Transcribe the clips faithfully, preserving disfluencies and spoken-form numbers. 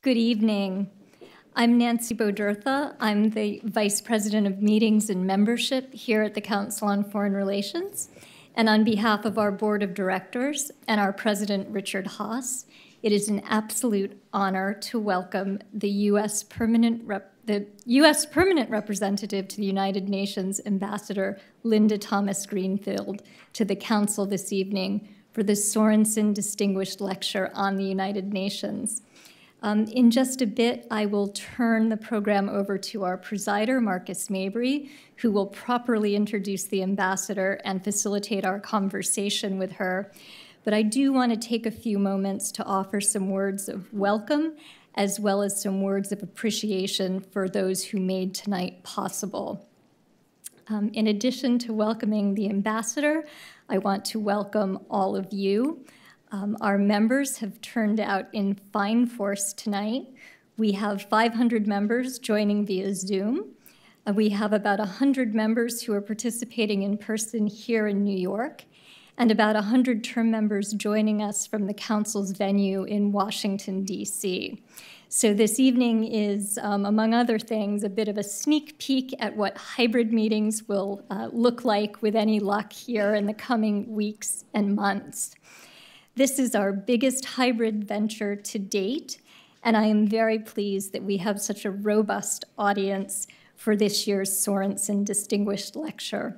Good evening. I'm Nancy Bodertha. I'm the Vice President of Meetings and Membership here at the Council on Foreign Relations. And on behalf of our Board of Directors and our President, Richard Haass, it is an absolute honor to welcome the U S Permanent Rep the U S Permanent Representative to the United Nations, Ambassador Linda Thomas-Greenfield, to the Council this evening for the Sorensen Distinguished Lecture on the United Nations. Um, in just a bit, I will turn the program over to our presider, Marcus Mabry, who will properly introduce the ambassador and facilitate our conversation with her. But I do want to take a few moments to offer some words of welcome, as well as some words of appreciation for those who made tonight possible. Um, in addition to welcoming the ambassador, I want to welcome all of you. Um, our members have turned out in fine force tonight. We have five hundred members joining via Zoom. Uh, we have about one hundred members who are participating in person here in New York, and about one hundred term members joining us from the Council's venue in Washington, D C So this evening is, um, among other things, a bit of a sneak peek at what hybrid meetings will uh, look like with any luck here in the coming weeks and months. This is our biggest hybrid venture to date, and I am very pleased that we have such a robust audience for this year's Sorensen Distinguished Lecture.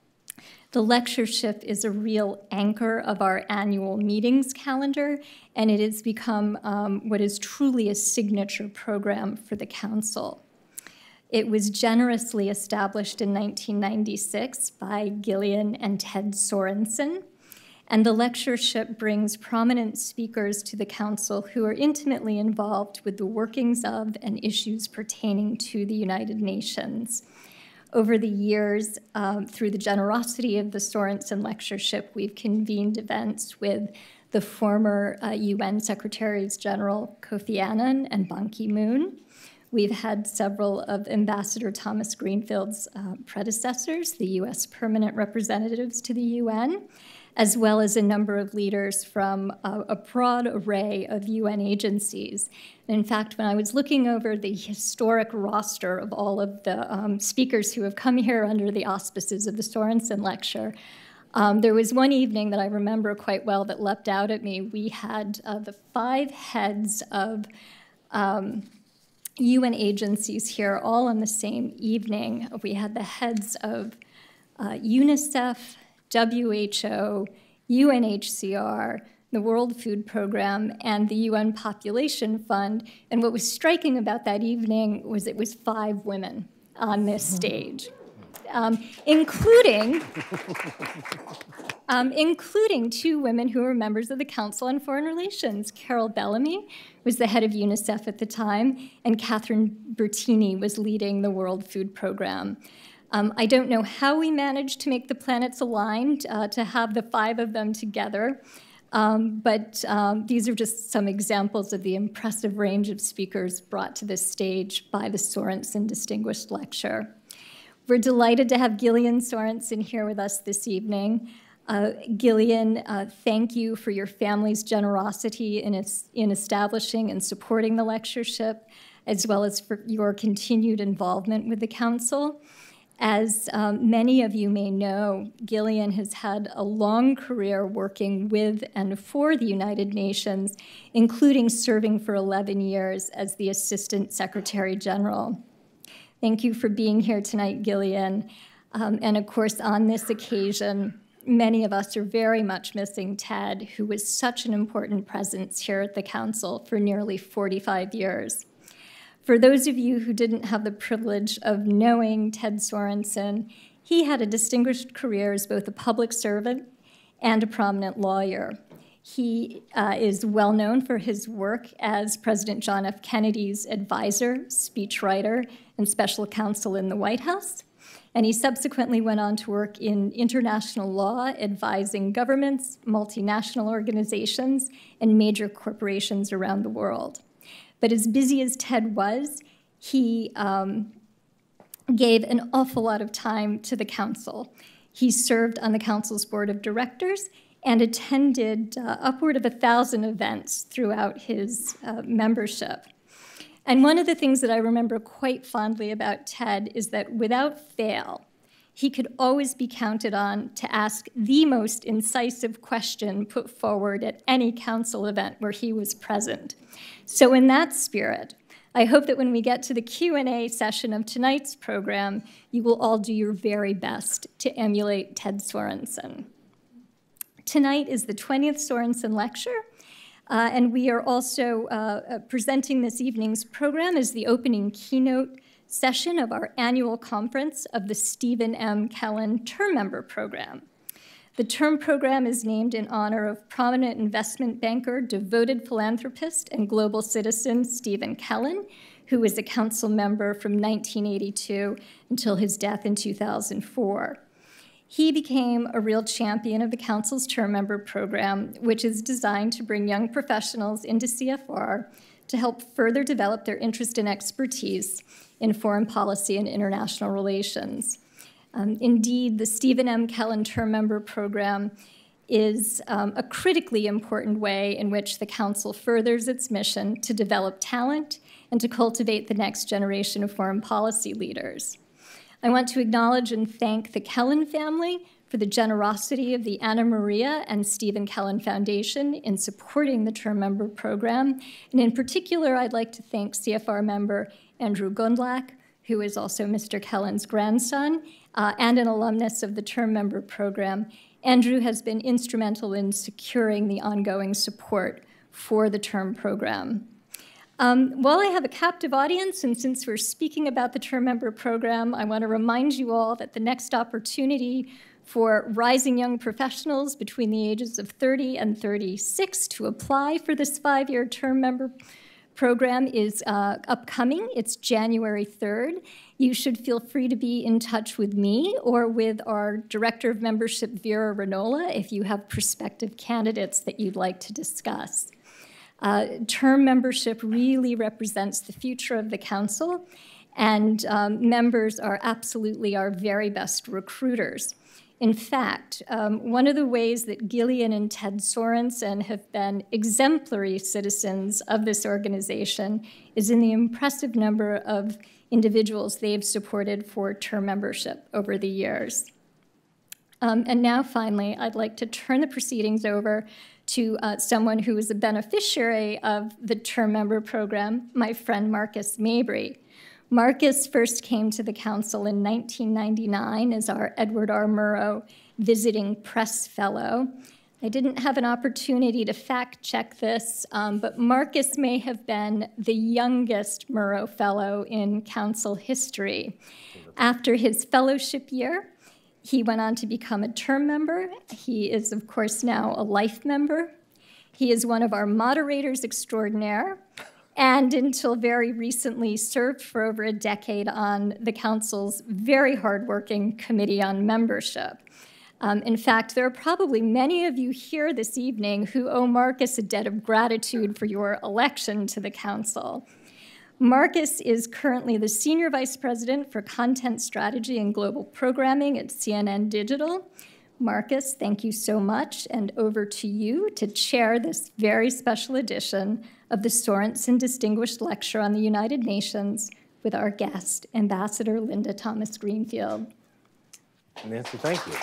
The lectureship is a real anchor of our annual meetings calendar, and it has become um, what is truly a signature program for the Council. It was generously established in nineteen ninety-six by Gillian and Ted Sorensen, and the lectureship brings prominent speakers to the Council who are intimately involved with the workings of and issues pertaining to the United Nations. Over the years, um, through the generosity of the Sorensen Lectureship, we've convened events with the former uh, U N Secretaries General Kofi Annan and Ban Ki-moon. We've had several of Ambassador Thomas-Greenfield's uh, predecessors, the U S permanent representatives to the U N, as well as a number of leaders from a, a broad array of U N agencies. And in fact, when I was looking over the historic roster of all of the um, speakers who have come here under the auspices of the Sorensen Lecture, um, there was one evening that I remember quite well that leapt out at me. We had uh, the five heads of um, U N agencies here all on the same evening. We had the heads of uh, UNICEF, W H O, U N H C R, the World Food Program, and the U N Population Fund. And what was striking about that evening was it was five women on this stage, um, including, um, including two women who were members of the Council on Foreign Relations. Carol Bellamy was the head of UNICEF at the time, and Catherine Bertini was leading the World Food Program. Um, I don't know how we managed to make the planets aligned uh, to have the five of them together, um, but um, these are just some examples of the impressive range of speakers brought to this stage by the Sorensen Distinguished Lecture. We're delighted to have Gillian Sorensen here with us this evening. Uh, Gillian, uh, thank you for your family's generosity in, its, in establishing and supporting the lectureship, as well as for your continued involvement with the Council. As um, many of you may know, Gillian has had a long career working with and for the United Nations, including serving for eleven years as the Assistant Secretary General. Thank you for being here tonight, Gillian. Um, and of course, on this occasion, many of us are very much missing Ted, who was such an important presence here at the Council for nearly forty-five years. For those of you who didn't have the privilege of knowing Ted Sorensen, he had a distinguished career as both a public servant and a prominent lawyer. He uh, is well known for his work as President John F. Kennedy's advisor, speechwriter, and special counsel in the White House. And he subsequently went on to work in international law, advising governments, multinational organizations, and major corporations around the world. But as busy as Ted was, he um, gave an awful lot of time to the Council. He served on the Council's board of directors and attended uh, upward of a thousand events throughout his uh, membership. And one of the things that I remember quite fondly about Ted is that without fail, he could always be counted on to ask the most incisive question put forward at any council event where he was present. So in that spirit, I hope that when we get to the Q and A session of tonight's program, you will all do your very best to emulate Ted Sorensen. Tonight is the twentieth Sorensen Lecture, uh, and we are also uh, presenting this evening's program as the opening keynote session of our annual conference of the Stephen M. Kellen Term Member Program. The term program is named in honor of prominent investment banker, devoted philanthropist, and global citizen Stephen Kellen, who was a council member from nineteen eighty-two until his death in two thousand four. He became a real champion of the council's term member program, which is designed to bring young professionals into C F R to help further develop their interest and expertise in foreign policy and international relations. Um, indeed, the Stephen M. Kellen Term Member Program is um, a critically important way in which the Council furthers its mission to develop talent and to cultivate the next generation of foreign policy leaders. I want to acknowledge and thank the Kellen family for the generosity of the Anna Maria and Stephen Kellen Foundation in supporting the Term Member Program. And in particular, I'd like to thank C F R member Andrew Gundlach, who is also Mister Kellen's grandson, uh, and an alumnus of the Term Member Program. Andrew has been instrumental in securing the ongoing support for the term program. Um, while I have a captive audience, and since we're speaking about the Term Member Program, I want to remind you all that the next opportunity for rising young professionals between the ages of thirty and thirty-six to apply for this five-year term member program is uh, upcoming. It's January third. You should feel free to be in touch with me or with our Director of Membership, Vera Renola, if you have prospective candidates that you'd like to discuss. Uh, term membership really represents the future of the Council, and um, members are absolutely our very best recruiters. In fact, um, one of the ways that Gillian and Ted Sorensen have been exemplary citizens of this organization is in the impressive number of individuals they've supported for term membership over the years. Um, and now, finally, I'd like to turn the proceedings over to uh, someone who is a beneficiary of the term member program, my friend Marcus Mabry. Marcus first came to the Council in nineteen ninety-nine as our Edward R. Murrow Visiting Press Fellow. I didn't have an opportunity to fact check this, um, but Marcus may have been the youngest Murrow Fellow in Council history. After his fellowship year, he went on to become a term member. He is, of course, now a life member. He is one of our moderators extraordinaire, and until very recently served for over a decade on the Council's very hardworking Committee on Membership. Um, in fact, there are probably many of you here this evening who owe Marcus a debt of gratitude for your election to the Council. Marcus is currently the Senior Vice President for Content Strategy and Global Programming at C N N Digital. Marcus, thank you so much, and over to you to chair this very special edition of the Sorensen Distinguished Lecture on the United Nations with our guest, Ambassador Linda Thomas-Greenfield. Nancy, thank you.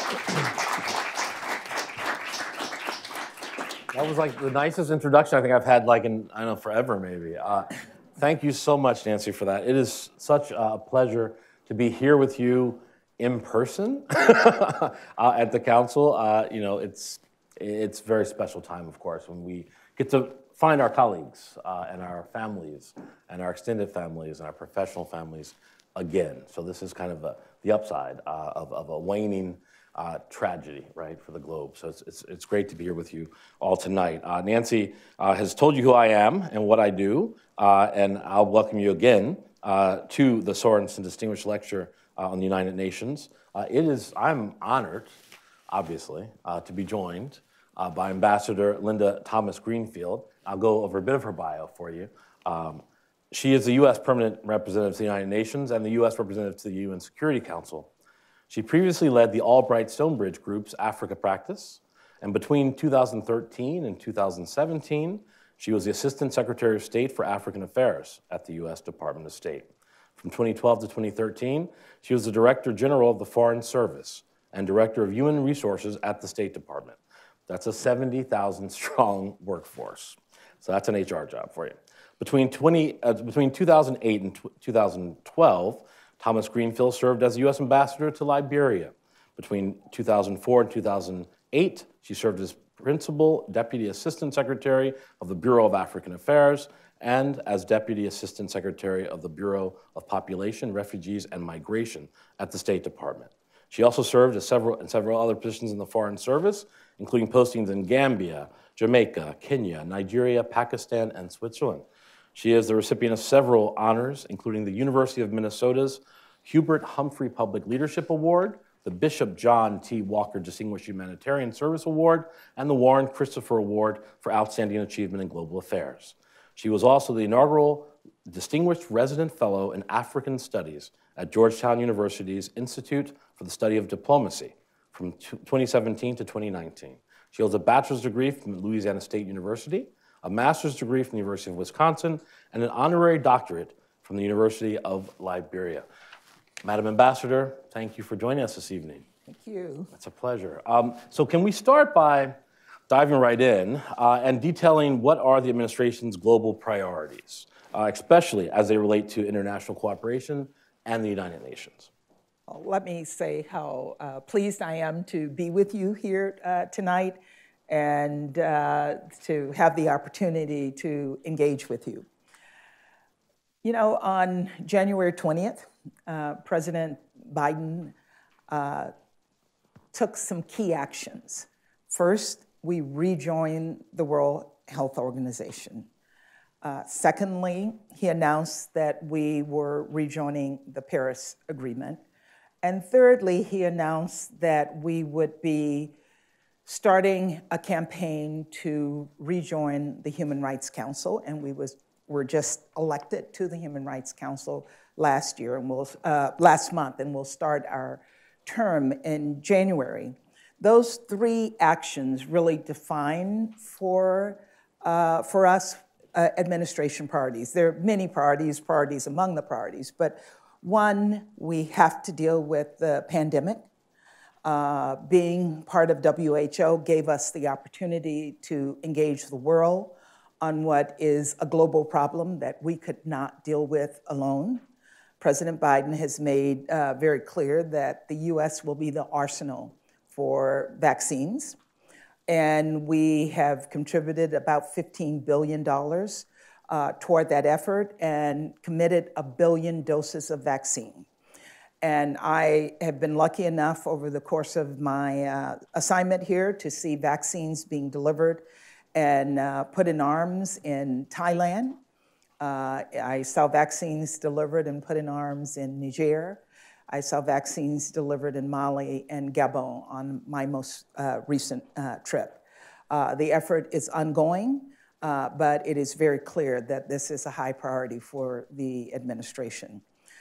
That was like the nicest introduction I think I've had like in, I don't know, forever maybe. Uh, thank you so much, Nancy, for that. It is such a pleasure to be here with you in person uh, at the Council. Uh, you know, it's, it's a very special time, of course, when we get to find our colleagues uh, and our families and our extended families and our professional families again. So this is kind of a, the upside uh, of, of a waning uh, tragedy, right, for the globe. So it's, it's, it's great to be here with you all tonight. Uh, Nancy uh, has told you who I am and what I do, uh, and I'll welcome you again uh, to the Sorensen Distinguished Lecture uh, on the United Nations. Uh, it is, I'm honored, obviously, uh, to be joined uh, by Ambassador Linda Thomas-Greenfield. I'll go over a bit of her bio for you. Um, she is the U S Permanent Representative to the United Nations and the U S Representative to the U N Security Council. She previously led the Albright-Stonebridge Group's Africa practice, and between two thousand thirteen and two thousand seventeen, She was the Assistant Secretary of State for African Affairs at the U S Department of State. From twenty twelve to twenty thirteen, she was the Director General of the Foreign Service and Director of Human Resources at the State Department. That's a seventy thousand strong workforce. So that's an H R job for you. Between, twenty, uh, between two thousand eight and two thousand twelve, Thomas-Greenfield served as the U S Ambassador to Liberia. Between two thousand four and two thousand eight, she served as Principal Deputy Assistant Secretary of the Bureau of African Affairs and as Deputy Assistant Secretary of the Bureau of Population, Refugees, and Migration at the State Department. She also served as several, in several other positions in the Foreign Service, including postings in Gambia, Jamaica, Kenya, Nigeria, Pakistan, and Switzerland. She is the recipient of several honors, including the University of Minnesota's Hubert Humphrey Public Leadership Award, the Bishop John T. Walker Distinguished Humanitarian Service Award, and the Warren Christopher Award for Outstanding Achievement in Global Affairs. She was also the inaugural Distinguished Resident Fellow in African Studies at Georgetown University's Institute for the Study of Diplomacy from twenty seventeen to twenty nineteen. She holds a bachelor's degree from Louisiana State University, a master's degree from the University of Wisconsin, and an honorary doctorate from the University of Liberia. Madam Ambassador, thank you for joining us this evening. Thank you. It's a pleasure. Um, so can we start by diving right in uh, and detailing what are the administration's global priorities, uh, especially as they relate to international cooperation and the United Nations? Well, let me say how uh, pleased I am to be with you here uh, tonight and uh, to have the opportunity to engage with you. You know, on January twentieth, uh, President Biden uh, took some key actions. First, we rejoined the World Health Organization. Uh, secondly, he announced that we were rejoining the Paris Agreement. And thirdly, he announced that we would be starting a campaign to rejoin the Human Rights Council, and we was, were just elected to the Human Rights Council last year, and we'll, uh, last month, and we'll start our term in January. Those three actions really define for, uh, for us uh, administration priorities. There are many priorities, priorities among the priorities, but one, we have to deal with the pandemic. Uh, being part of W H O gave us the opportunity to engage the world on what is a global problem that we could not deal with alone. President Biden has made uh, very clear that the U S will be the arsenal for vaccines. And we have contributed about fifteen billion dollars uh, toward that effort and committed a billion doses of vaccine. And I have been lucky enough over the course of my uh, assignment here to see vaccines being delivered and uh, put in arms in Thailand. Uh, I saw vaccines delivered and put in arms in Niger. I saw vaccines delivered in Mali and Gabon on my most uh, recent uh, trip. Uh, the effort is ongoing, uh, but it is very clear that this is a high priority for the administration.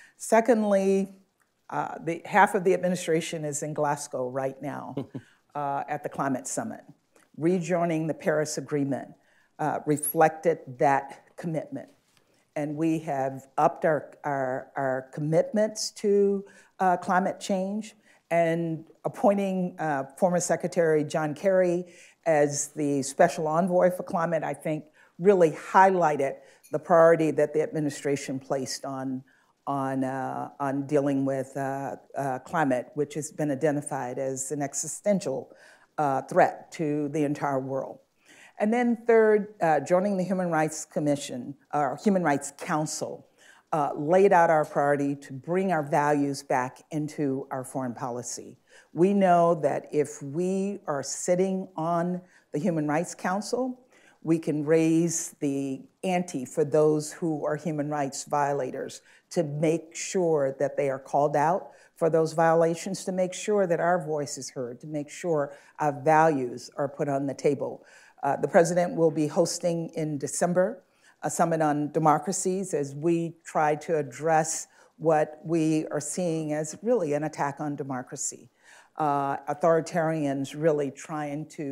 Secondly, uh, the, half of the administration is in Glasgow right now uh, at the Climate Summit. Rejoining the Paris Agreement uh, reflected that commitment. And we have upped our, our, our commitments to uh, climate change, and appointing uh, former Secretary John Kerry as the Special Envoy for Climate, I think, really highlighted the priority that the administration placed on, on, uh, on dealing with uh, uh, climate, which has been identified as an existential uh, threat to the entire world. And then third, uh, joining the Human Rights Commission, or Human Rights Council, uh, laid out our priority to bring our values back into our foreign policy. We know that if we are sitting on the Human Rights Council, we can raise the ante for those who are human rights violators, to make sure that they are called out for those violations, to make sure that our voice is heard, to make sure our values are put on the table. Uh, the president will be hosting in December a summit on democracies as we try to address what we are seeing as really an attack on democracy. Uh, authoritarians really trying to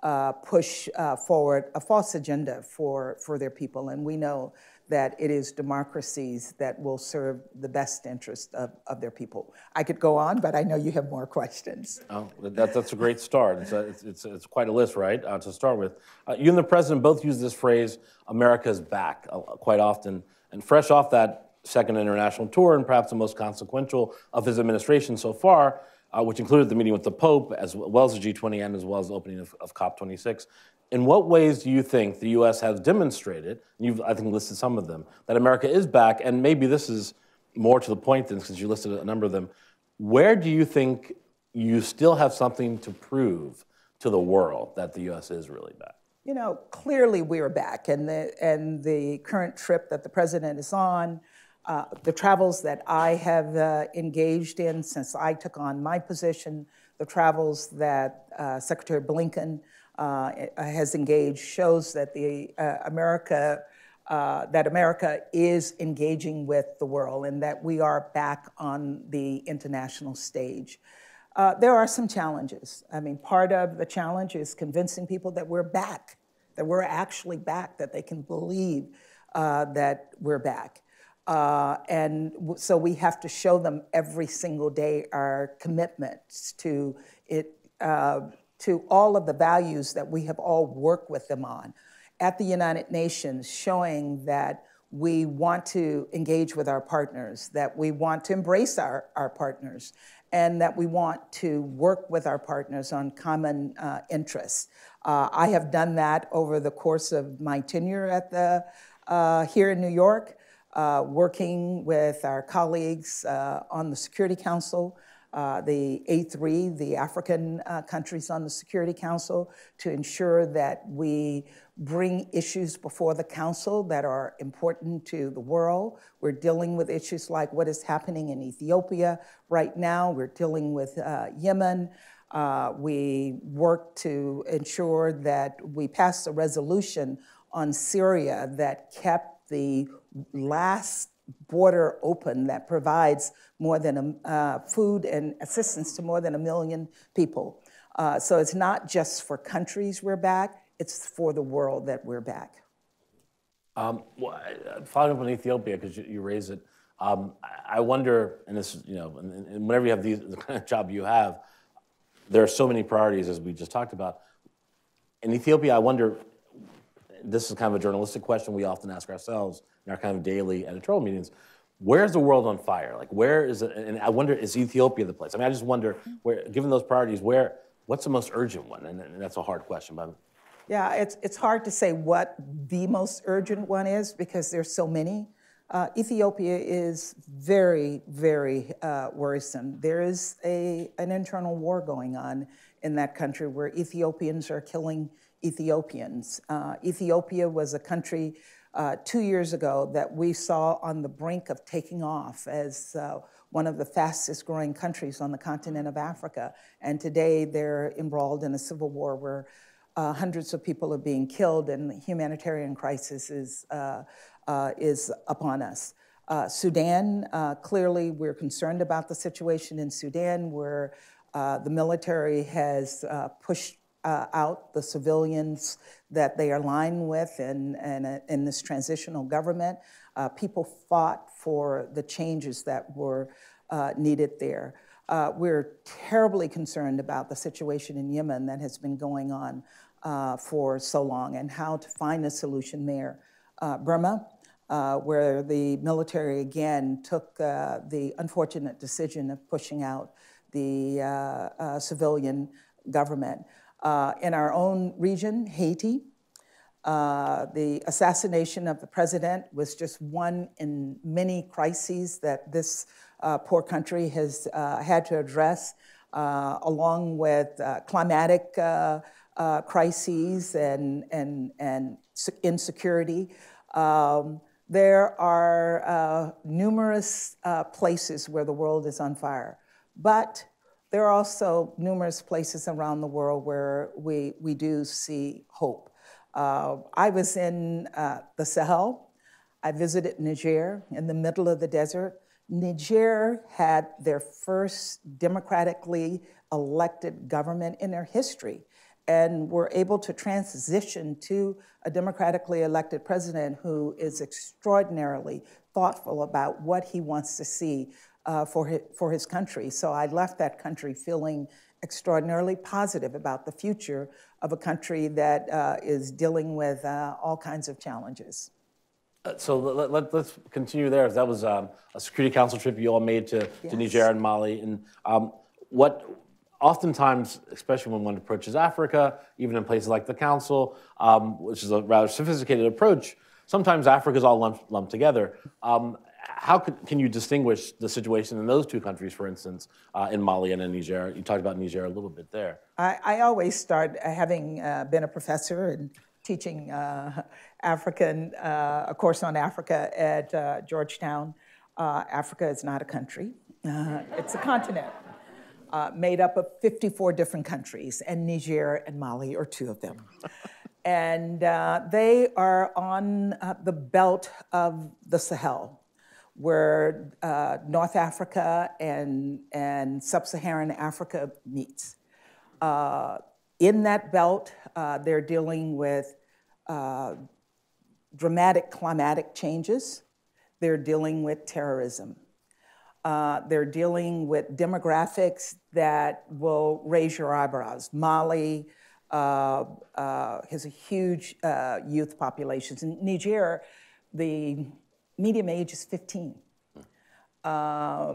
uh, push uh, forward a false agenda for, for their people. And we know that it is democracies that will serve the best interest of, of their people. I could go on, but I know you have more questions. Oh, that, that's a great start. It's, a, it's, it's, it's quite a list, right, uh, to start with. Uh, you and the president both use this phrase, America's back, uh, quite often. And fresh off that second international tour, and perhaps the most consequential of his administration so far, uh, which included the meeting with the Pope, as well as the G twenty and as well as the opening of, of COP twenty-six, in what ways do you think the U S has demonstrated, and you've, I think, listed some of them, that America is back, and maybe this is more to the point than, since you listed a number of them, where do you think you still have something to prove to the world that the U S is really back? You know, clearly we are back, and the, and the current trip that the president is on, uh, the travels that I have uh, engaged in since I took on my position, the travels that uh, Secretary Blinken uh, has engaged, shows that the uh, America uh, that America is engaging with the world, and that we are back on the international stage. Uh, there are some challenges. I mean, part of the challenge is convincing people that we're back, that we're actually back, that they can believe uh, that we're back. Uh, and w so we have to show them every single day our commitments to it, uh, to all of the values that we have all worked with them on. At the United Nations, showing that we want to engage with our partners, that we want to embrace our, our partners, and that we want to work with our partners on common uh, interests. Uh, I have done that over the course of my tenure at the, uh, here in New York, uh, working with our colleagues uh, on the Security Council, uh, the A three, the African uh, countries on the Security Council, to ensure that we bring issues before the Council that are important to the world. We're dealing with issues like what is happening in Ethiopia right now. We're dealing with uh, Yemen. Uh, we work to ensure that we pass a resolution on Syria that kept the last border open that provides more than a, uh, food and assistance to more than a million people. Uh, so it's not just for countries we're back, it's for the world that we're back. Um, well, following up on Ethiopia, because you, you raise it, um, I wonder, and this is, you know, and, and whenever you have these, the kind of job you have, there are so many priorities, as we just talked about. In Ethiopia, I wonder, this is kind of a journalistic question we often ask ourselves in our kind of daily editorial meetings, where's the world on fire? Like, where is it? And I wonder, is Ethiopia the place? I mean, I just wonder, where, given those priorities, where, what's the most urgent one? And, and that's a hard question, but. Yeah, it's, it's hard to say what the most urgent one is because there's so many. Uh, Ethiopia is very, very uh, worrisome. There is a, an internal war going on in that country where Ethiopians are killing Ethiopians. Uh, Ethiopia was a country uh, two years ago that we saw on the brink of taking off as uh, one of the fastest growing countries on the continent of Africa. And today they're embroiled in a civil war where uh, hundreds of people are being killed and the humanitarian crisis is, uh, uh, is upon us. Uh, Sudan, uh, clearly we're concerned about the situation in Sudan where uh, the military has uh, pushed Uh, out the civilians that they are aligned with in, in, a, in this transitional government. Uh, people fought for the changes that were uh, needed there. Uh, we're terribly concerned about the situation in Yemen that has been going on uh, for so long and how to find a solution there. Uh, Burma, uh, where the military again took uh, the unfortunate decision of pushing out the uh, uh, civilian government. Uh, in our own region, Haiti, uh, the assassination of the president was just one in many crises that this uh, poor country has uh, had to address, uh, along with uh, climatic uh, uh, crises and, and, and insecurity. Um, there are uh, numerous uh, places where the world is on fire, but there are also numerous places around the world where we, we do see hope. Uh, I was in uh, the Sahel. I visited Niger in the middle of the desert. Niger had their first democratically elected government in their history. and were able to transition to a democratically elected president who is extraordinarily thoughtful about what he wants to see uh, for, his, for his country. So I left that country feeling extraordinarily positive about the future of a country that uh, is dealing with uh, all kinds of challenges. Uh, so let, let, let's continue there. That was um, a Security Council trip you all made to, yes. to Niger and Mali. And um, what oftentimes, especially when one approaches Africa, even in places like the Council, um, which is a rather sophisticated approach, sometimes Africa is all lumped, lumped together. Um, how could, can you distinguish the situation in those two countries, for instance, uh, in Mali and in Niger? You talked about Niger a little bit there. I, I always start, having uh, been a professor and teaching uh, African, uh, a course on Africa at uh, Georgetown. Uh, Africa is not a country. Uh, it's a continent uh, made up of fifty-four different countries, and Niger and Mali are two of them. And uh, they are on uh, the belt of the Sahel, where uh, North Africa and, and sub-Saharan Africa meets. Uh, in that belt, uh, they're dealing with uh, dramatic climatic changes. They're dealing with terrorism. Uh, they're dealing with demographics that will raise your eyebrows. Mali uh, uh, has a huge uh, youth population. In Niger, the median age is fifteen. Uh,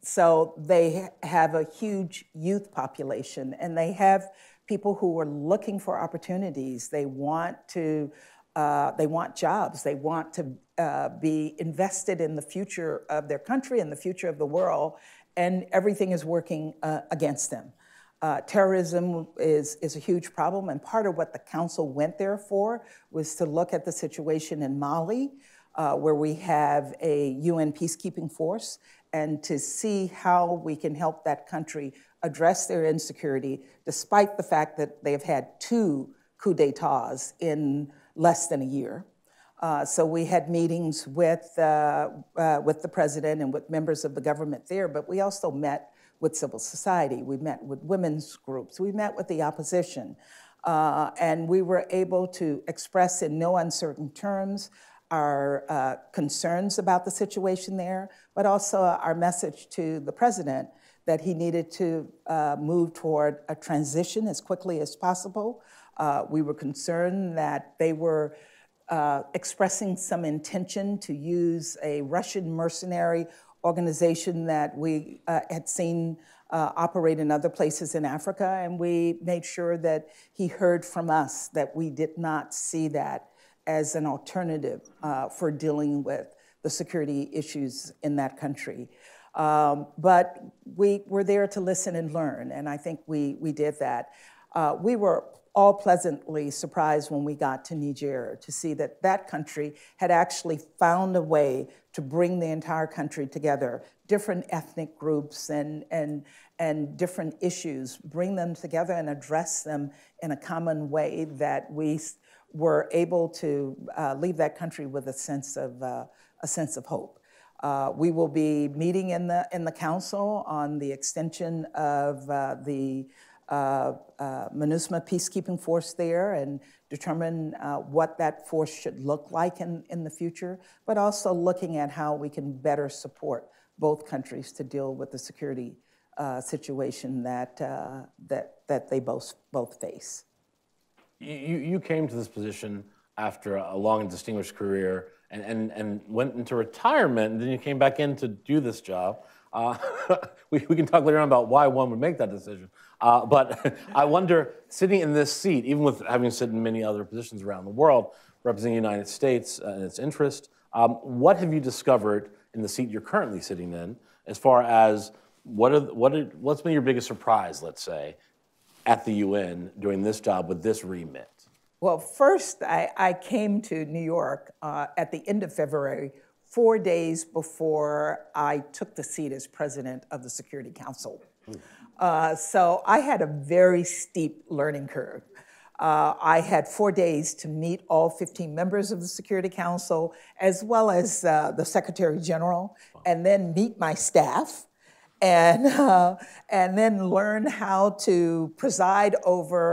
so they have a huge youth population, and they have people who are looking for opportunities. They want to, uh, they want jobs. They want to uh, be invested in the future of their country and the future of the world, and everything is working uh, against them. Uh, terrorism is, is a huge problem, and part of what the council went there for was to look at the situation in Mali, uh, where we have a U N peacekeeping force, and to see how we can help that country address their insecurity, despite the fact that they've had two coups d'etats in less than a year. Uh, so we had meetings with, uh, uh, with the president and with members of the government there, but we also met with civil society. We met with women's groups. We met with the opposition. Uh, and we were able to express in no uncertain terms our uh, concerns about the situation there, but also our message to the president that he needed to uh, move toward a transition as quickly as possible. Uh, we were concerned that they were uh, expressing some intention to use a Russian mercenary organization that we uh, had seen uh, operate in other places in Africa, and we made sure that he heard from us that we did not see that as an alternative uh, for dealing with the security issues in that country. Um, but we were there to listen and learn, and I think we, we did that. Uh, we were all pleasantly surprised when we got to Niger to see that that country had actually found a way to bring the entire country together, different ethnic groups and, and, and different issues, bring them together and address them in a common way that we were able to uh, leave that country with a sense of, uh, a sense of hope. Uh, we will be meeting in the, in the council on the extension of uh, the uh, uh, MINUSMA peacekeeping force there and determine uh, what that force should look like in, in the future, but also looking at how we can better support both countries to deal with the security uh, situation that, uh, that, that they both, both face. You, you came to this position after a long and distinguished career and, and, and went into retirement, and then you came back in to do this job. Uh, we, we can talk later on about why one would make that decision. Uh, but I wonder, sitting in this seat, even with having sit in many other positions around the world, representing the United States and its interest, um, what have you discovered in the seat you're currently sitting in, as far as what are, what are, what's been your biggest surprise, let's say, at the U N doing this job with this remit? Well, first, I, I came to New York uh, at the end of February, four days before I took the seat as president of the Security Council. Mm. Uh, so I had a very steep learning curve. Uh, I had four days to meet all fifteen members of the Security Council, as well as uh, the Secretary General, wow. and then meet my staff, and, uh, and then learn how to preside over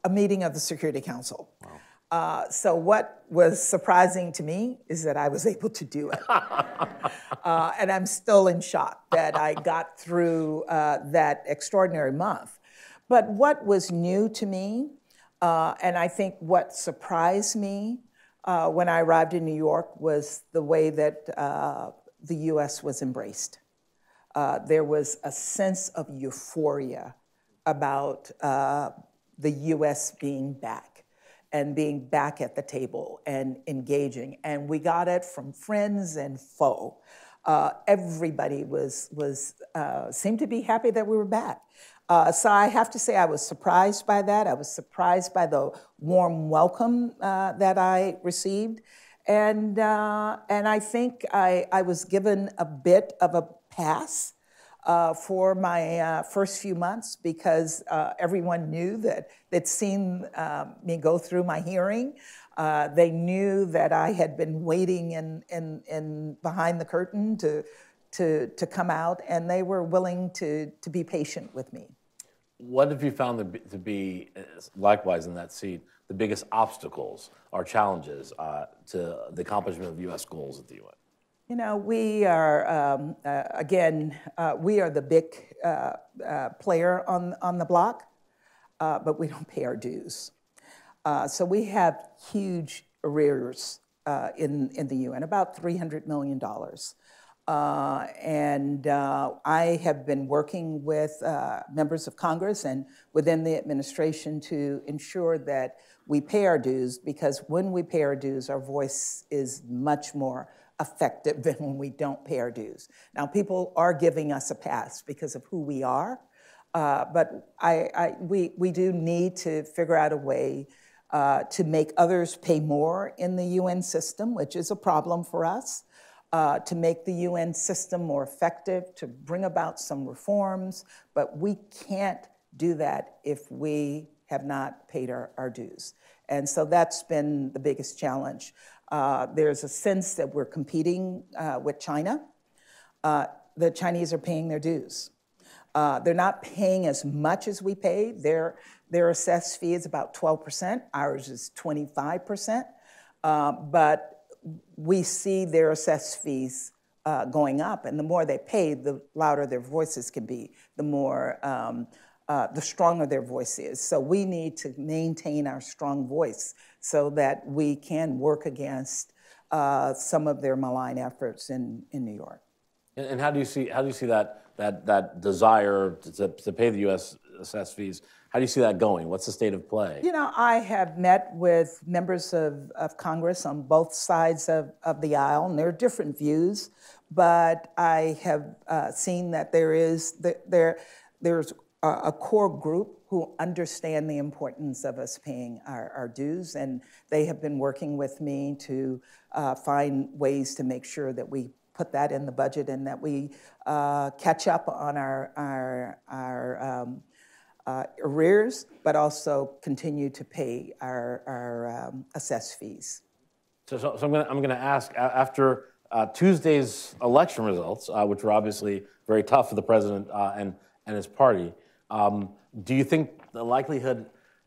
a meeting of the Security Council. Wow. Uh, so what was surprising to me is that I was able to do it. uh, and I'm still in shock that I got through uh, that extraordinary month. But what was new to me, uh, and I think what surprised me uh, when I arrived in New York, was the way that uh, the U S was embraced. Uh, there was a sense of euphoria about uh, the U S being back and being back at the table and engaging. And we got it from friends and foe. Uh, everybody was, was uh, seemed to be happy that we were back. Uh, so I have to say I was surprised by that. I was surprised by the warm welcome uh, that I received. And, uh, and I think I, I was given a bit of a pass Uh, for my uh, first few months, because uh, everyone knew that they'd seen uh, me go through my hearing. Uh, they knew that I had been waiting in, in, in behind the curtain to, to, to come out, and they were willing to, to be patient with me. What have you found to be, to be, likewise in that seat, the biggest obstacles or challenges uh, to the accomplishment of U S goals at the U N? You know, we are, um, uh, again, uh, we are the big uh, uh, player on, on the block, uh, but we don't pay our dues. Uh, so we have huge arrears uh, in, in the U N, about three hundred million dollars. Uh, and uh, I have been working with uh, members of Congress and within the administration to ensure that we pay our dues, because when we pay our dues, our voice is much more effective than when we don't pay our dues. Now, people are giving us a pass because of who we are, uh, but I, I, we, we do need to figure out a way uh, to make others pay more in the U N system, which is a problem for us, uh, to make the U N system more effective, to bring about some reforms, but we can't do that if we have not paid our, our dues. And so that's been the biggest challenge. Uh, there's a sense that we're competing uh, with China. Uh, the Chinese are paying their dues. Uh, they're not paying as much as we pay. Their, their assessed fee is about twelve percent. Ours is twenty-five percent. Uh, but we see their assessed fees uh, going up. And the more they pay, the louder their voices can be, the more um, Uh, the stronger their voice is. So we need to maintain our strong voice so that we can work against uh, some of their malign efforts in, in New York. And, and how do you see how do you see that that that desire to, to pay the U S assessed fees? How do you see that going? What's the state of play? You know, I have met with members of, of Congress on both sides of, of the aisle, and there are different views, but I have uh, seen that there is there there's a core group who understand the importance of us paying our, our dues, and they have been working with me to uh, find ways to make sure that we put that in the budget and that we uh, catch up on our, our, our um, uh, arrears, but also continue to pay our, our um, assessed fees. So, so, so I'm gonna, I'm gonna ask, after uh, Tuesday's election results, uh, which were obviously very tough for the president uh, and, and his party, Um, do you think the likelihood,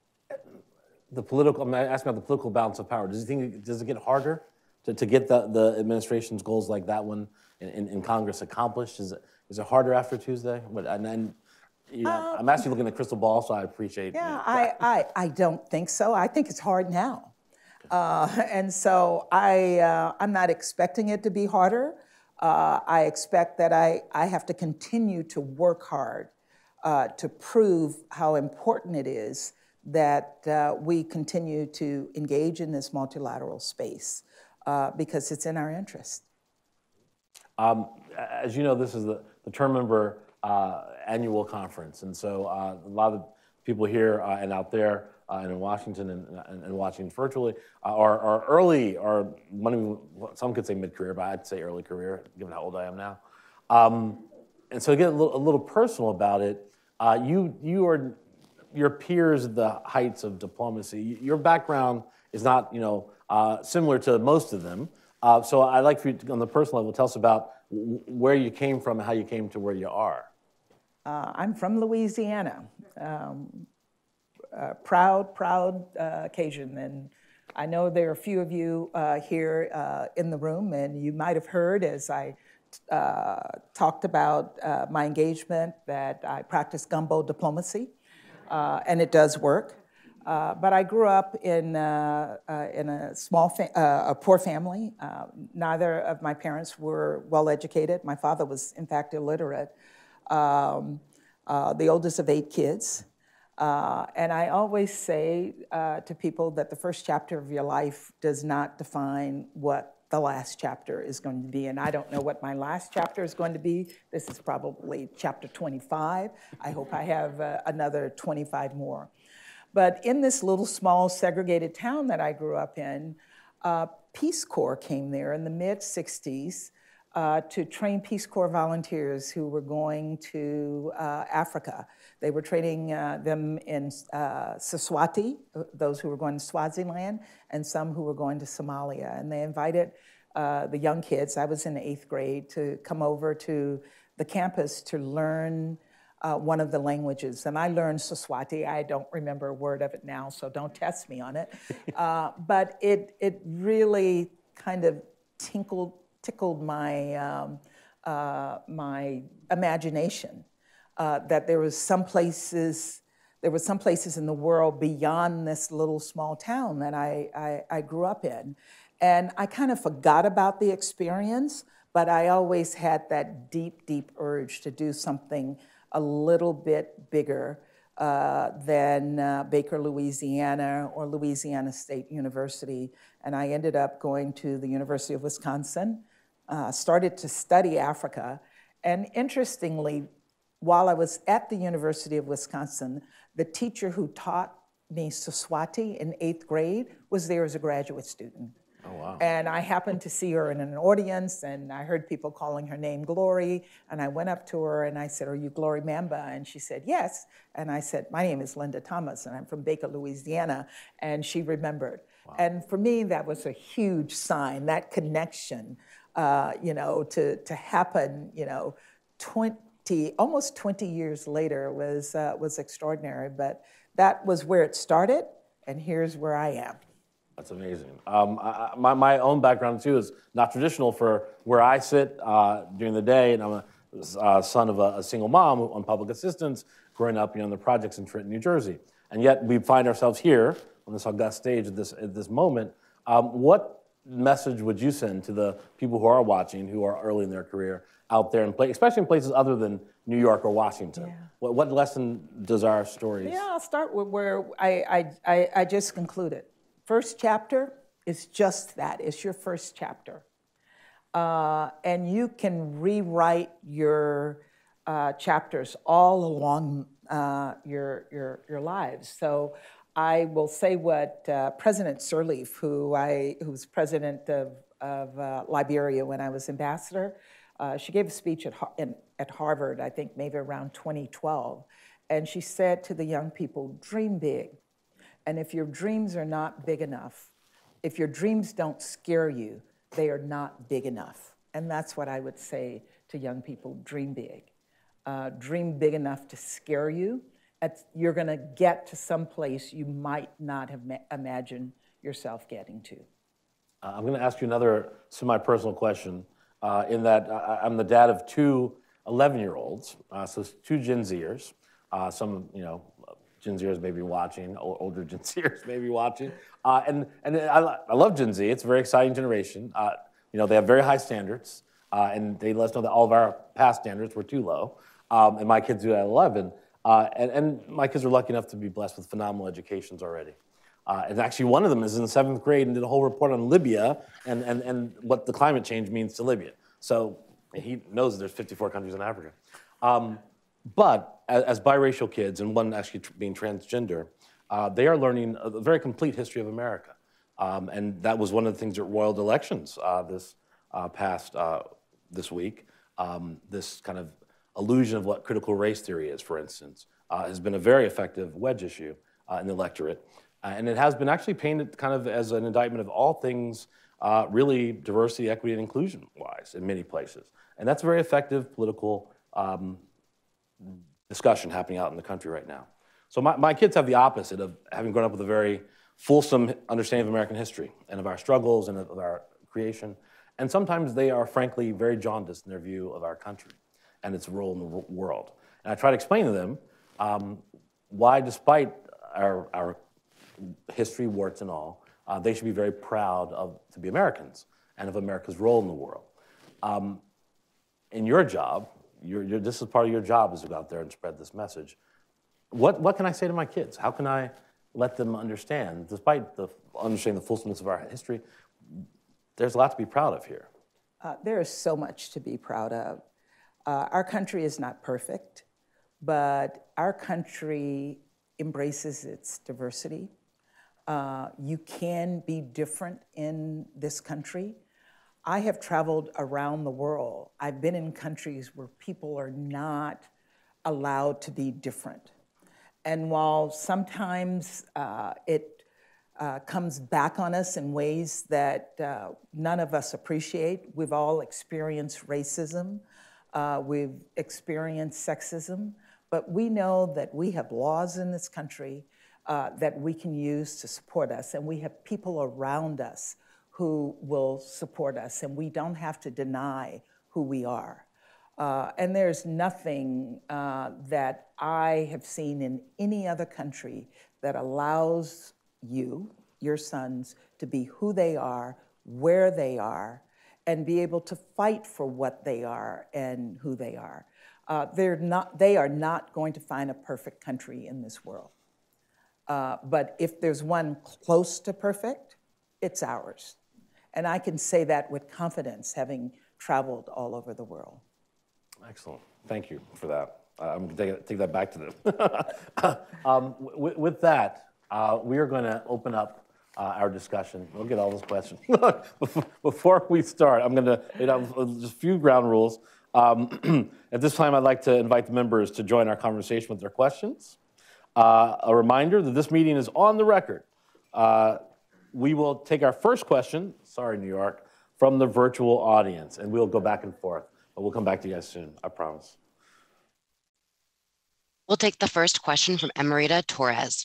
the political, I'm asking about the political balance of power, does you think, does it get harder to, to get the, the administration's goals like that one in, in, in Congress accomplished? Is it, is it harder after Tuesday? But, and then, you know, um, I'm actually looking at the crystal ball, so I appreciate Yeah, you know, I, I, I don't think so. I think it's hard now. Uh, and so I, uh, I'm not expecting it to be harder. Uh, I expect that I, I have to continue to work hard Uh, to prove how important it is that uh, we continue to engage in this multilateral space uh, because it's in our interest. Um, as you know, this is the, the term member uh, annual conference, and so uh, a lot of people here uh, and out there uh, and in Washington and, and, and watching virtually uh, are, are early, or some could say mid-career, but I'd say early career, given how old I am now. Um, and so to get a little, a little personal about it, Uh, you, you are your peers at the heights of diplomacy. Your background is not, you know, uh, similar to most of them. Uh, so I'd like for you to, on the personal level, tell us about where you came from and how you came to where you are. Uh, I'm from Louisiana. Um, uh, proud, proud uh, occasion. And I know there are a few of you uh, here uh, in the room, and you might have heard as I uh, talked about uh, my engagement that I practice gumbo diplomacy, uh, and it does work. Uh, but I grew up in, uh, uh, in a small, fa uh, a poor family. Uh, neither of my parents were well educated. My father was, in fact, illiterate. Um, uh, the oldest of eight kids. Uh, and I always say uh, to people that the first chapter of your life does not define what the last chapter is going to be. And I don't know what my last chapter is going to be. This is probably chapter twenty-five. I hope I have uh, another twenty-five more. But in this little small segregated town that I grew up in, uh, Peace Corps came there in the mid sixties uh, to train Peace Corps volunteers who were going to uh, Africa. They were training uh, them in uh, Siswati, those who were going to Swaziland, and some who were going to Somalia. And they invited uh, the young kids, I was in the eighth grade, to come over to the campus to learn Uh, one of the languages. And I learned Siswati. I don't remember a word of it now, so don't test me on it. Uh, but it, it really kind of tinkled, tickled my, um, uh, my imagination uh, that there was some places, there were some places in the world beyond this little small town that I, I, I grew up in. And I kind of forgot about the experience, but I always had that deep, deep urge to do something a little bit bigger uh, than uh, Baker, Louisiana, or Louisiana State University. And I ended up going to the University of Wisconsin, uh, started to study Africa. And interestingly, while I was at the University of Wisconsin, the teacher who taught me Siswati in eighth grade was there as a graduate student. Oh, wow. And I happened to see her in an audience, and I heard people calling her name Glory, and I went up to her and I said, "Are you Glory Mamba?" And she said, "Yes." And I said, "My name is Linda Thomas, and I'm from Baker, Louisiana." And she remembered. Wow. And for me, that was a huge sign, that connection, uh, you know, to, to happen, you know, twenty, almost twenty years later was, uh, was extraordinary. But that was where it started, and here's where I am. That's amazing. Um, I, my, my own background, too, is not traditional for where I sit uh, during the day, and I'm a uh, son of a, a single mom on public assistance, growing up you know, in the projects in Trenton, New Jersey. And yet we find ourselves here on this august stage at this, at this moment. Um, what message would you send to the people who are watching, who are early in their career, out there, in play, especially in places other than New York or Washington? Yeah. What, what lesson does our stories? Yeah, I'll start with where I, I, I just concluded. First chapter is just that. It's your first chapter. Uh, and you can rewrite your uh, chapters all along uh, your, your, your lives. So I will say what uh, President Sirleaf, who, I, who was president of, of uh, Liberia when I was ambassador, uh, she gave a speech at, in, at Harvard, I think maybe around twenty twelve. And she said to the young people, dream big. And if your dreams are not big enough, if your dreams don't scare you, they are not big enough. And that's what I would say to young people, dream big. Uh, dream big enough to scare you. At, you're gonna get to some place you might not have imagined yourself getting to. Uh, I'm gonna ask you another semi-personal question uh, in that I, I'm the dad of two eleven-year-olds, uh, so two Gen Zers, uh, some, you know, Gen Zers may be watching, older Gen Zers may be watching. Uh, and and I, I love Gen Z. It's a very exciting generation. Uh, you know, they have very high standards, uh, and they let us know that all of our past standards were too low. Um, and my kids do that at eleven. Uh, and, and my kids are lucky enough to be blessed with phenomenal educations already. Uh, and actually one of them is in the seventh grade and did a whole report on Libya and, and, and what the climate change means to Libya. So he knows there's fifty-four countries in Africa. Um, But as, as biracial kids, and one actually tr being transgender, uh, they are learning a very complete history of America. Um, and that was one of the things that roiled elections uh, this uh, past uh, this week. Um, this kind of illusion of what critical race theory is, for instance, uh, has been a very effective wedge issue uh, in the electorate. Uh, and it has been actually painted kind of as an indictment of all things uh, really diversity, equity, and inclusion-wise in many places. And that's a very effective political um, discussion happening out in the country right now. So my, my kids have the opposite of having grown up with a very fulsome understanding of American history and of our struggles and of our creation. And sometimes they are, frankly, very jaundiced in their view of our country and its role in the world. And I try to explain to them um, why, despite our, our history, warts and all, uh, they should be very proud of to be Americans and of America's role in the world. Um, in your job, you're, you're, this is part of your job, is to go out there and spread this message. What, what can I say to my kids? How can I let them understand, despite the understanding the fulsomeness of our history, there's a lot to be proud of here? Uh, there is so much to be proud of. Uh, our country is not perfect, but our country embraces its diversity. Uh, you can be different in this country. I have traveled around the world. I've been in countries where people are not allowed to be different. And while sometimes uh, it uh, comes back on us in ways that uh, none of us appreciate, we've all experienced racism, uh, we've experienced sexism, but we know that we have laws in this country uh, that we can use to support us, and we have people around us who will support us, and we don't have to deny who we are. Uh, and there's nothing uh, that I have seen in any other country that allows you, your sons, to be who they are, where they are, and be able to fight for what they are and who they are. Uh, they're not, they are not going to find a perfect country in this world. Uh, but if there's one close to perfect, it's ours. And I can say that with confidence, having traveled all over the world. Excellent. Thank you for that. Uh, I'm going to take, take that back to them. um, with that, uh, we are going to open up uh, our discussion. We'll get all those questions. Before we start, I'm going to, you know, just a few ground rules. Um, at this time, I'd like to invite the members to join our conversation with their questions. Uh, a reminder that this meeting is on the record. Uh, we will take our first question, sorry, New York, from the virtual audience, and we'll go back and forth. But we'll come back to you guys soon, I promise. We'll take the first question from Emerita Torres.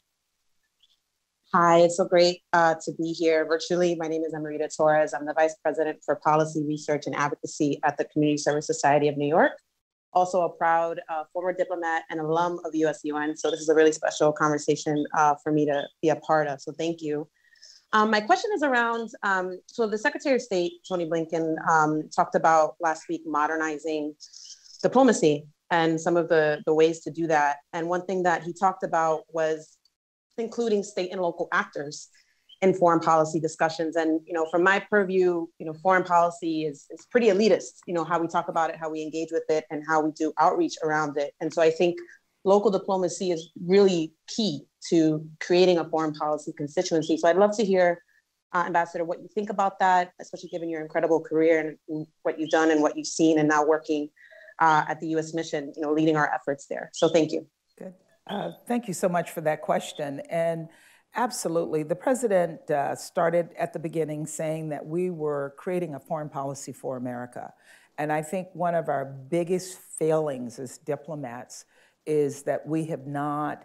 Hi, it's so great uh, to be here virtually. My name is Emerita Torres. I'm the Vice President for Policy Research and Advocacy at the Community Service Society of New York. Also a proud uh, former diplomat and alum of U S U N. So this is a really special conversation uh, for me to be a part of. So thank you. Um, my question is around, um, so the Secretary of State, Tony Blinken, um, talked about last week modernizing diplomacy and some of the, the ways to do that. And one thing that he talked about was including state and local actors in foreign policy discussions. And, you know, from my purview, you know, foreign policy is, is pretty elitist, you know, how we talk about it, how we engage with it, and how we do outreach around it. And so I think local diplomacy is really key to creating a foreign policy constituency. So I'd love to hear, uh, Ambassador, what you think about that, especially given your incredible career and what you've done and what you've seen and now working uh, at the U S mission, you know, leading our efforts there. So thank you. Good. Uh, thank you so much for that question. And absolutely, the president uh, started at the beginning saying that we were creating a foreign policy for America. And I think one of our biggest failings as diplomats is that we have not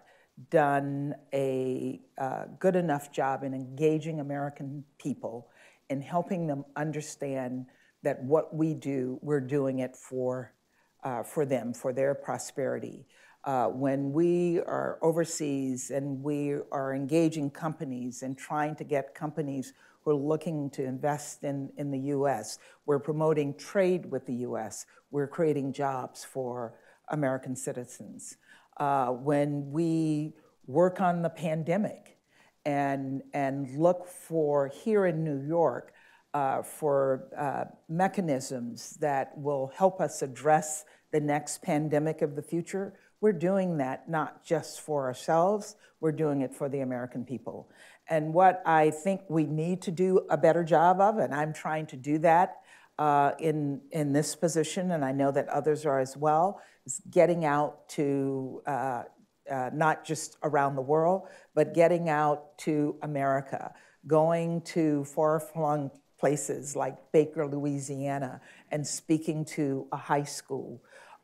done a uh, good enough job in engaging American people and helping them understand that what we do, we're doing it for, uh, for them, for their prosperity. Uh, when we are overseas and we are engaging companies and trying to get companies who are looking to invest in, in the U S, we're promoting trade with the U S, we're creating jobs for American citizens. Uh, when we work on the pandemic and, and look for, here in New York, uh, for uh, mechanisms that will help us address the next pandemic of the future, we're doing that not just for ourselves, we're doing it for the American people. And what I think we need to do a better job of, and I'm trying to do that uh, in, in this position, and I know that others are as well, is getting out to uh, uh, not just around the world, but getting out to America, going to far-flung places like Baker, Louisiana, and speaking to a high school,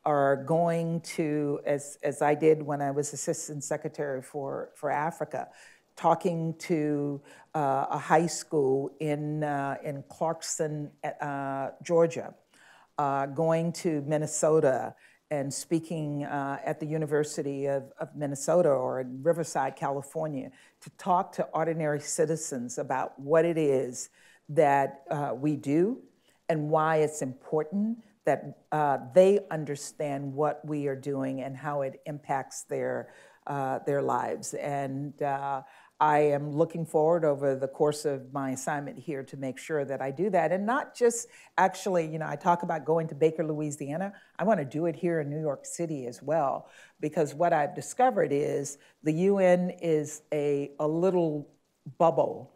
are going to, as, as I did when I was Assistant Secretary for, for Africa, talking to uh, a high school in, uh, in Clarkson, uh, Georgia, uh, going to Minnesota and speaking uh, at the University of, of Minnesota or in Riverside, California, to talk to ordinary citizens about what it is that uh, we do and why it's important that uh, they understand what we are doing and how it impacts their, uh, their lives. And uh, I am looking forward over the course of my assignment here to make sure that I do that. And not just actually, you know, I talk about going to Baker, Louisiana. I want to do it here in New York City as well, because what I've discovered is the U N is a, a little bubble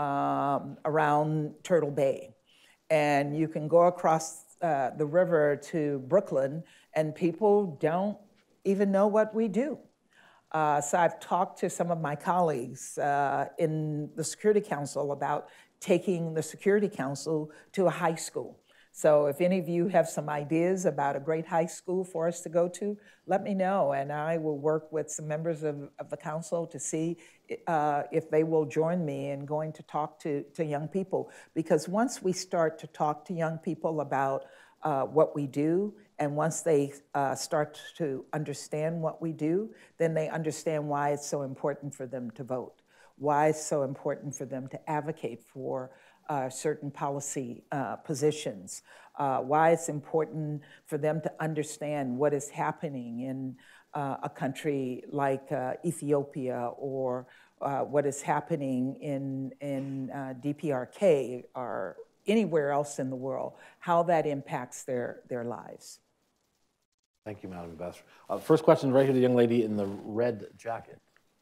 um, around Turtle Bay. And you can go across uh, the river to Brooklyn, and people don't even know what we do. Uh, so I've talked to some of my colleagues uh, in the Security Council about taking the Security Council to a high school. So if any of you have some ideas about a great high school for us to go to, let me know, and I will work with some members of, of the council to see uh, if they will join me in going to talk to, to young people. Because once we start to talk to young people about uh, what we do, and once they uh, start to understand what we do, then they understand why it's so important for them to vote, why it's so important for them to advocate for Uh, certain policy uh, positions, uh, why it's important for them to understand what is happening in uh, a country like uh, Ethiopia, or uh, what is happening in, in uh, D P R K or anywhere else in the world, how that impacts their, their lives. Thank you, Madam Ambassador. Uh, first question right here, the young lady in the red jacket.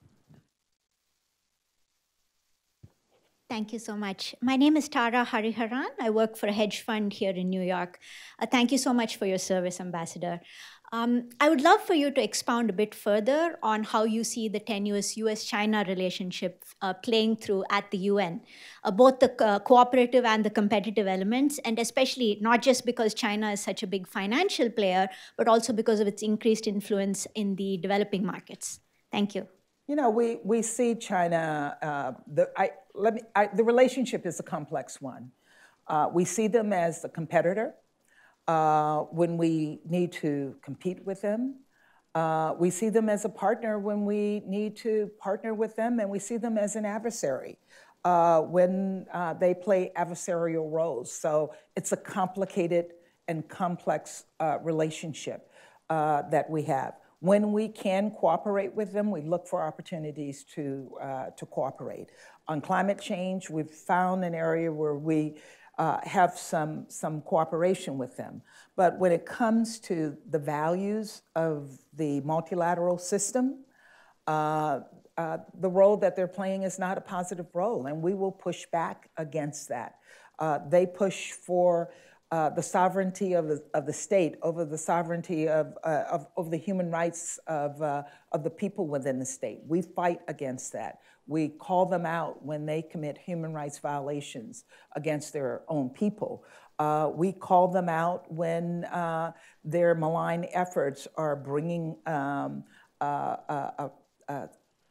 Thank you so much. My name is Tara Hariharan. I work for a hedge fund here in New York. Uh, thank you so much for your service, Ambassador. Um, I would love for you to expound a bit further on how you see the tenuous U S China relationship uh, playing through at the U N, uh, both the uh, cooperative and the competitive elements, and especially not just because China is such a big financial player, but also because of its increased influence in the developing markets. Thank you. You know, we, we see China, uh, the, I, let me, I, the relationship is a complex one. Uh, we see them as a competitor uh, when we need to compete with them. Uh, we see them as a partner when we need to partner with them, and we see them as an adversary uh, when uh, they play adversarial roles. So it's a complicated and complex uh, relationship uh, that we have. When we can cooperate with them, we look for opportunities to, uh, to cooperate. On climate change, we've found an area where we uh, have some, some cooperation with them. But when it comes to the values of the multilateral system, uh, uh, the role that they're playing is not a positive role, and we will push back against that. Uh, they push for Uh, the sovereignty of the, of the state over the sovereignty of, uh, of, of the human rights of, uh, of the people within the state. We fight against that. We call them out when they commit human rights violations against their own people. Uh, we call them out when uh, their malign efforts are bringing um, uh, a, a,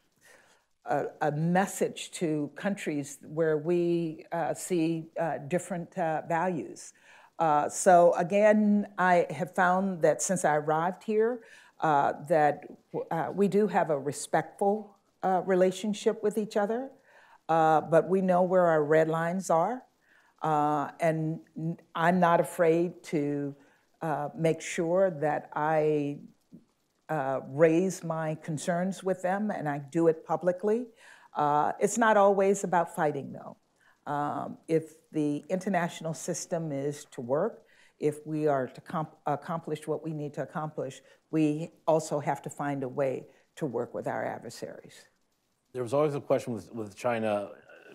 a, a message to countries where we uh, see uh, different uh, values. Uh, so again, I have found that since I arrived here, uh, that uh, we do have a respectful uh, relationship with each other, uh, but we know where our red lines are, uh, and I'm not afraid to uh, make sure that I uh, raise my concerns with them, and I do it publicly. Uh, it's not always about fighting, though. Um, if the international system is to work, if we are to accomplish what we need to accomplish, we also have to find a way to work with our adversaries. There was always a question with, with China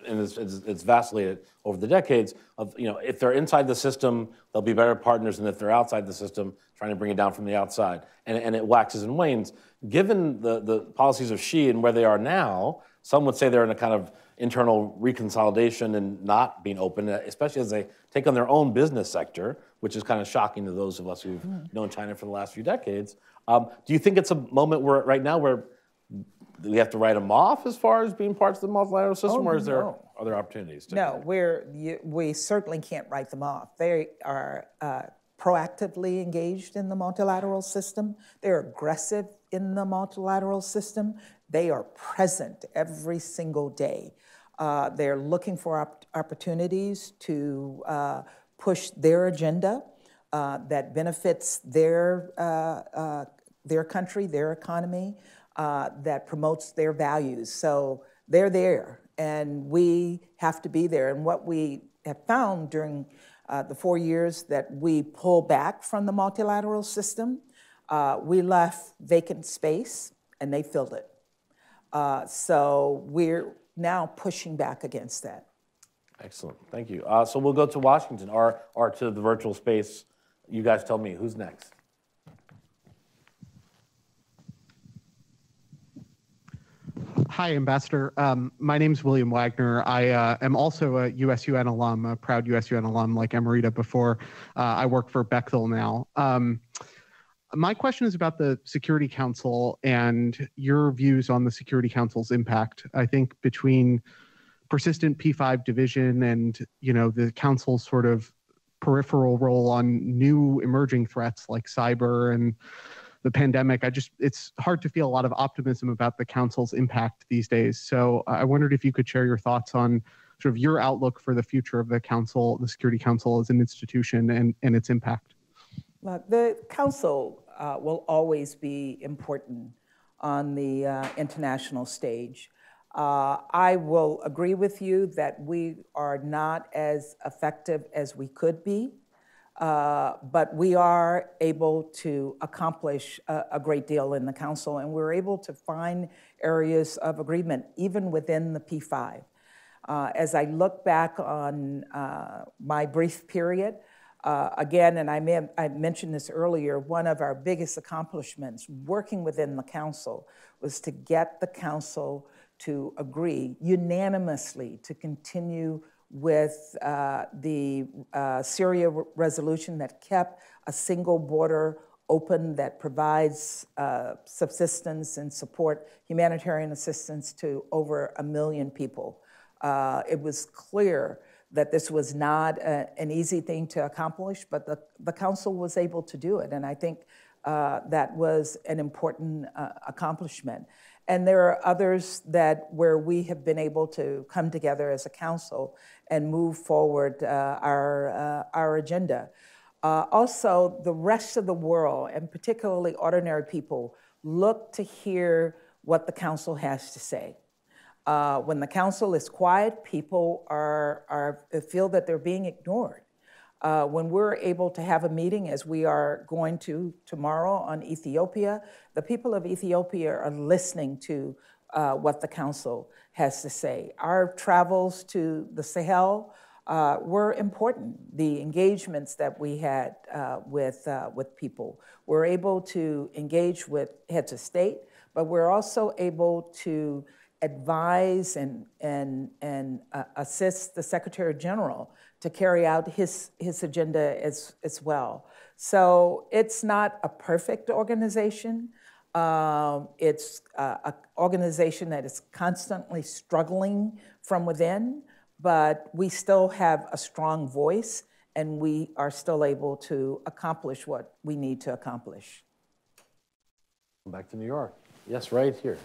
and it's, it's, it's vacillated over the decades, of, you know, if they're inside the system, they'll be better partners than if they're outside the system, trying to bring it down from the outside. And, and it waxes and wanes. Given the, the policies of Xi and where they are now, some would say they're in a kind of internal reconsolidation and not being open, especially as they take on their own business sector, which is kind of shocking to those of us who've mm. known China for the last few decades. Um, do you think it's a moment where right now where we have to write them off as far as being parts of the multilateral system, oh, or is there no. other opportunities? To no, we're, you, we certainly can't write them off. They are uh, proactively engaged in the multilateral system. They're aggressive in the multilateral system. They are present every single day. Uh, they're looking for op opportunities to uh, push their agenda uh, that benefits their, uh, uh, their country, their economy, uh, that promotes their values. So they're there, and we have to be there. And what we have found during uh, the four years that we pull back from the multilateral system, uh, we left vacant space, and they filled it. Uh, so we're now pushing back against that. Excellent, thank you. Uh, so we'll go to Washington, or, or to the virtual space. You guys tell me, who's next? Hi, Ambassador. Um, my name is William Wagner. I uh, am also a U S U N alum, a proud U S U N alum like Emerita before. Uh, I work for Bechtel now. Um, My question is about the Security Council and your views on the Security Council's impact. I think between persistent P five division and, you know, the Council's sort of peripheral role on new emerging threats like cyber and the pandemic, I just, it's hard to feel a lot of optimism about the Council's impact these days. So I wondered if you could share your thoughts on sort of your outlook for the future of the Council, the Security Council as an institution and, and its impact. Well, the Council uh, will always be important on the uh, international stage. Uh, I will agree with you that we are not as effective as we could be, uh, but we are able to accomplish a, a great deal in the Council, and we're able to find areas of agreement even within the P five. Uh, as I look back on uh, my brief period, Uh, again, and I, may have, I mentioned this earlier, one of our biggest accomplishments working within the Council was to get the Council to agree unanimously to continue with uh, the uh, Syria re resolution that kept a single border open, that provides uh, subsistence and support, humanitarian assistance to over a million people. Uh, it was clear that this was not a, an easy thing to accomplish, but the, the Council was able to do it. And I think uh, that was an important uh, accomplishment. And there are others that where we have been able to come together as a Council and move forward uh, our, uh, our agenda. Uh, also, the rest of the world, and particularly ordinary people, look to hear what the Council has to say. Uh, when the Council is quiet, people are, are, feel that they're being ignored. Uh, when we're able to have a meeting, as we are going to tomorrow on Ethiopia, the people of Ethiopia are listening to uh, what the Council has to say. Our travels to the Sahel uh, were important. The engagements that we had uh, with, uh, with people. We're able to engage with heads of state, but we're also able to advise and, and, and uh, assist the Secretary General to carry out his, his agenda as, as well. So it's not a perfect organization. Um, it's uh, an organization that is constantly struggling from within, but we still have a strong voice, and we are still able to accomplish what we need to accomplish. Back to New York. Yes, right here.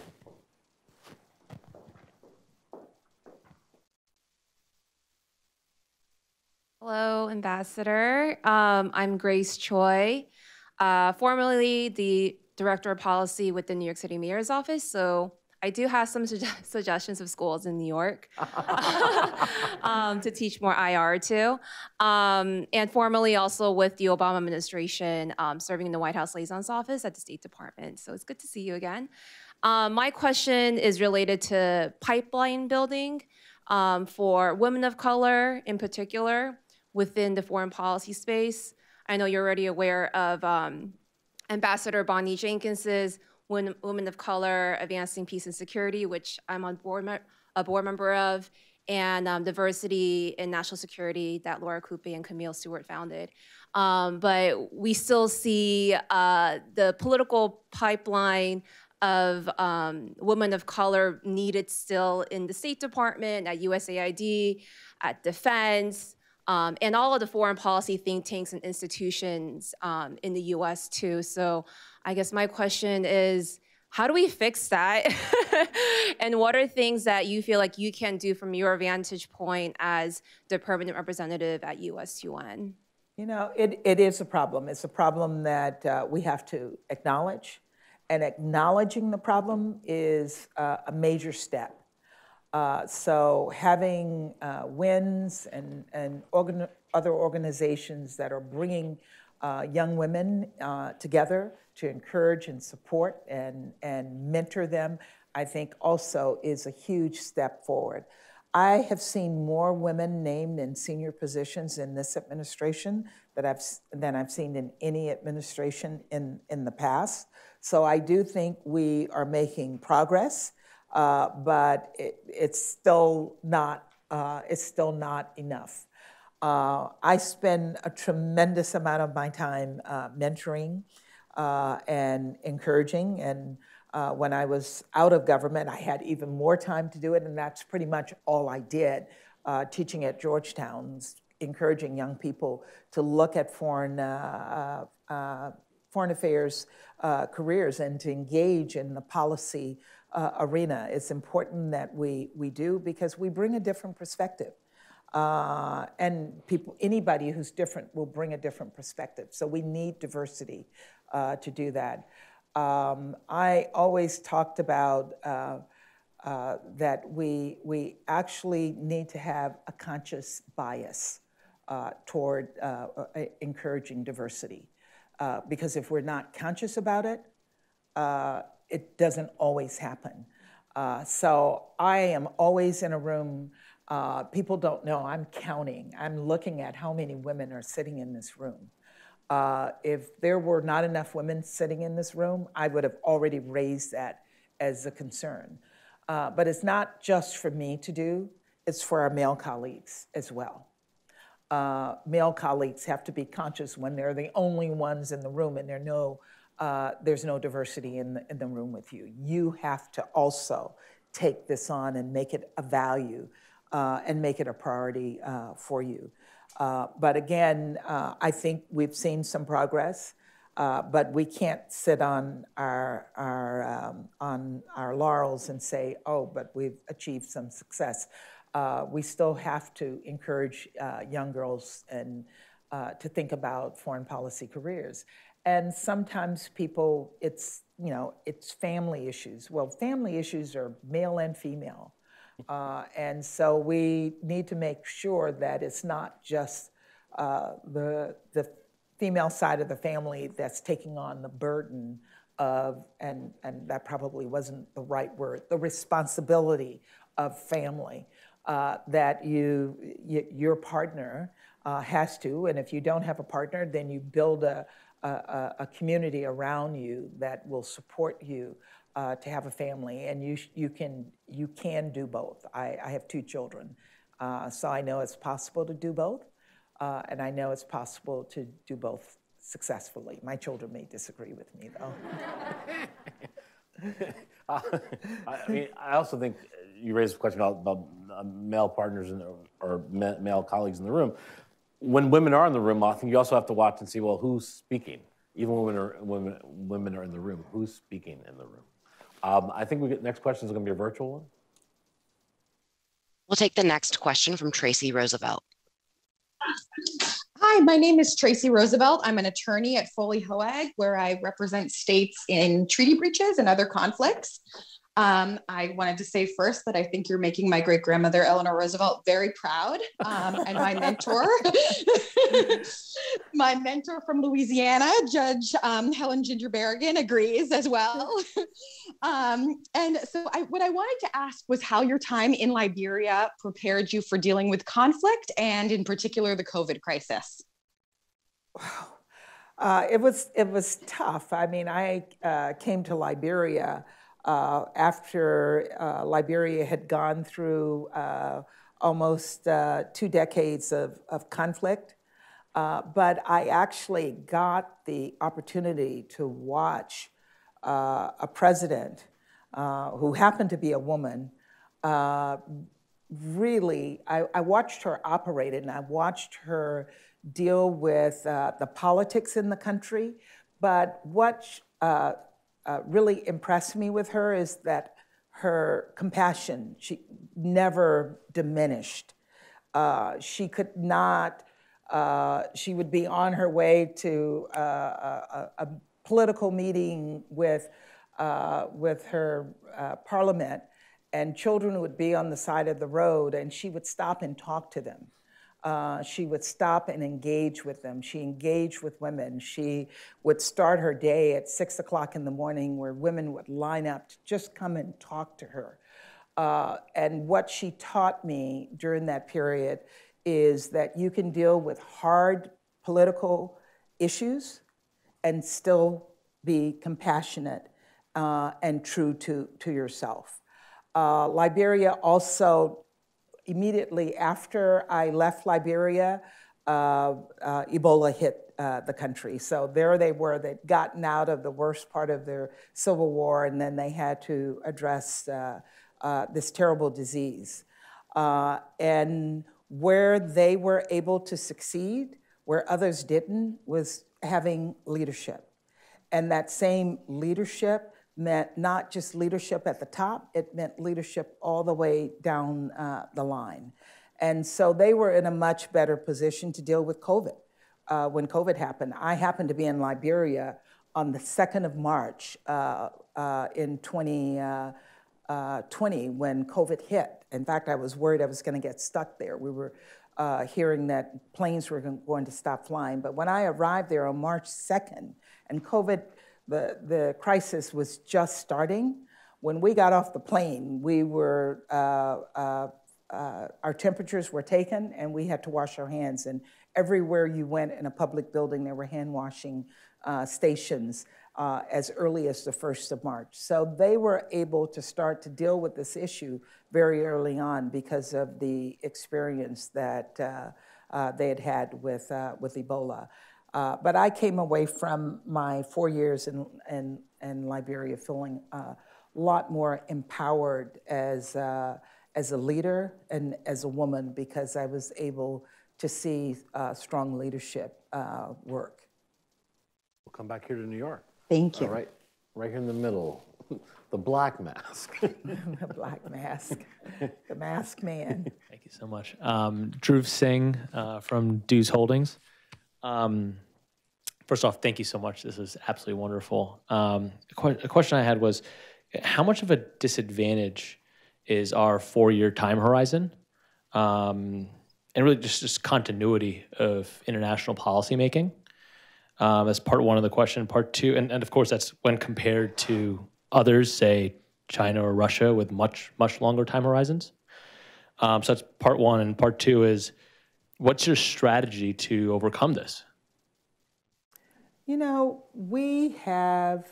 Hello, Ambassador. Um, I'm Grace Choi, uh, formerly the Director of Policy with the New York City Mayor's Office. So I do have some su suggestions of schools in New York um, to teach more I R to. Um, and formerly also with the Obama administration, um, serving in the White House Liaison's Office at the State Department. So it's good to see you again. Um, my question is related to pipeline building. um, for women of color in particular within the foreign policy space. I know you're already aware of um, Ambassador Bonnie Jenkins's Women of Color Advancing Peace and Security, which I'm on board a board member of, and um, Diversity in National Security that Laura Coupe and Camille Stewart founded. Um, but we still see uh, the political pipeline of um, women of color needed still in the State Department, at U S A I D, at Defense, um, and all of the foreign policy think tanks and institutions um, in the U S too. So I guess my question is, how do we fix that? And what are things that you feel like you can do from your vantage point as the permanent representative at U S U N? You know, it, it is a problem. It's a problem that uh, we have to acknowledge. And acknowledging the problem is uh, a major step. Uh, so having uh, W I N S and, and organ other organizations that are bringing uh, young women uh, together to encourage and support and, and mentor them, I think also is a huge step forward. I have seen more women named in senior positions in this administration that I've, than I've seen in any administration in, in the past. So I do think we are making progress, uh, but it, it's still not, uh, it's still not enough. Uh, I spend a tremendous amount of my time uh, mentoring uh, and encouraging, and Uh, when I was out of government, I had even more time to do it, and that's pretty much all I did, uh, teaching at Georgetown, encouraging young people to look at foreign, uh, uh, foreign affairs uh, careers and to engage in the policy uh, arena. It's important that we, we do, because we bring a different perspective. Uh, and people, anybody who's different will bring a different perspective. So we need diversity uh, to do that. Um, I always talked about uh, uh, that we, we actually need to have a conscious bias uh, toward uh, encouraging diversity. Uh, because if we're not conscious about it, uh, it doesn't always happen. Uh, so I am always in a room, uh, people don't know, I'm counting. I'm looking at how many women are sitting in this room. Uh, if there were not enough women sitting in this room, I would have already raised that as a concern. Uh, but it's not just for me to do, it's for our male colleagues as well. Uh, male colleagues have to be conscious when they're the only ones in the room and there no, uh, there's no diversity in the, in the room with you. You have to also take this on and make it a value uh, and make it a priority uh, for you. Uh, but again, uh, I think we've seen some progress, uh, but we can't sit on our, our, um, on our laurels and say, oh, but we've achieved some success. Uh, we still have to encourage uh, young girls and uh, to think about foreign policy careers. And sometimes people, it's, you know, it's family issues. Well, family issues are male and female. Uh, and so we need to make sure that it's not just uh, the, the female side of the family that's taking on the burden of, and, and that probably wasn't the right word, the responsibility of family uh, that you, y your partner uh, has to, and if you don't have a partner, then you build a, a, a community around you that will support you Uh, to have a family, and you you can you can do both. I, I have two children, uh, so I know it's possible to do both, uh, and I know it's possible to do both successfully. My children may disagree with me, though. uh, I mean, I also think you raised a question about, about uh, male partners in the, or ma male colleagues in the room. When women are in the room, I think you also have to watch and see, well, who's speaking. Even when women are women women are in the room, who's speaking in the room? Um, I think we get, next question is going to be a virtual one. We'll take the next question from Tracy Roosevelt. Hi, my name is Tracy Roosevelt. I'm an attorney at Foley Hoag, where I represent states in treaty breaches and other conflicts. Um, I wanted to say first that I think you're making my great grandmother Eleanor Roosevelt very proud, um, and my mentor, my mentor from Louisiana, Judge um, Helen Ginger Berrigan, agrees as well. um, and so, I, what I wanted to ask was how your time in Liberia prepared you for dealing with conflict, and in particular, the COVID crisis. Wow, uh, it was it was tough. I mean, I uh, came to Liberia. Uh, after uh, Liberia had gone through uh, almost uh, two decades of, of conflict. Uh, but I actually got the opportunity to watch uh, a president uh, who happened to be a woman. Uh, really, I, I watched her operate, and I watched her deal with uh, the politics in the country. But what uh, Uh, really impressed me with her is that her compassion, she never diminished. Uh, she could not, uh, she would be on her way to uh, a, a political meeting with, uh, with her uh, parliament, and children would be on the side of the road, and she would stop and talk to them. Uh, she would stop and engage with them. She engaged with women. She would start her day at six o'clock in the morning where women would line up to just come and talk to her. Uh, and what she taught me during that period is that you can deal with hard political issues and still be compassionate uh, and true to, to yourself. Uh, Liberia also, immediately after I left Liberia, uh, uh, Ebola hit uh, the country. So there they were, they'd gotten out of the worst part of their civil war, and then they had to address uh, uh, this terrible disease. Uh, and where they were able to succeed, where others didn't, was having leadership. And that same leadership meant not just leadership at the top, it meant leadership all the way down uh, the line. And so they were in a much better position to deal with COVID. Uh, when COVID happened, I happened to be in Liberia on the second of March uh, uh, in twenty twenty when COVID hit. In fact, I was worried I was gonna get stuck there. We were uh, hearing that planes were going to stop flying. But when I arrived there on March second, and COVID, The, the crisis was just starting. When we got off the plane, we were, uh, uh, uh, our temperatures were taken, and we had to wash our hands. And everywhere you went in a public building, there were hand washing uh, stations uh, as early as the first of March. So they were able to start to deal with this issue very early on because of the experience that uh, uh, they had had with, uh, with Ebola. Uh, but I came away from my four years in, in, in Liberia feeling a lot more empowered as, uh, as a leader and as a woman, because I was able to see uh, strong leadership uh, work. We'll come back here to New York. Thank you. All right, right here in the middle, the black mask. The black mask, the mask man. Thank you so much. Um, Dhruv Singh uh, from Dews Holdings. Um, first off, thank you so much. This is absolutely wonderful. Um, a, que a question I had was, how much of a disadvantage is our four-year time horizon, um, and really just, just continuity of international policymaking? Um, that's part one of the question. Part two, and, and of course, that's when compared to others, say China or Russia, with much, much longer time horizons. Um, so that's part one. And part two is, what's your strategy to overcome this? You know, we have,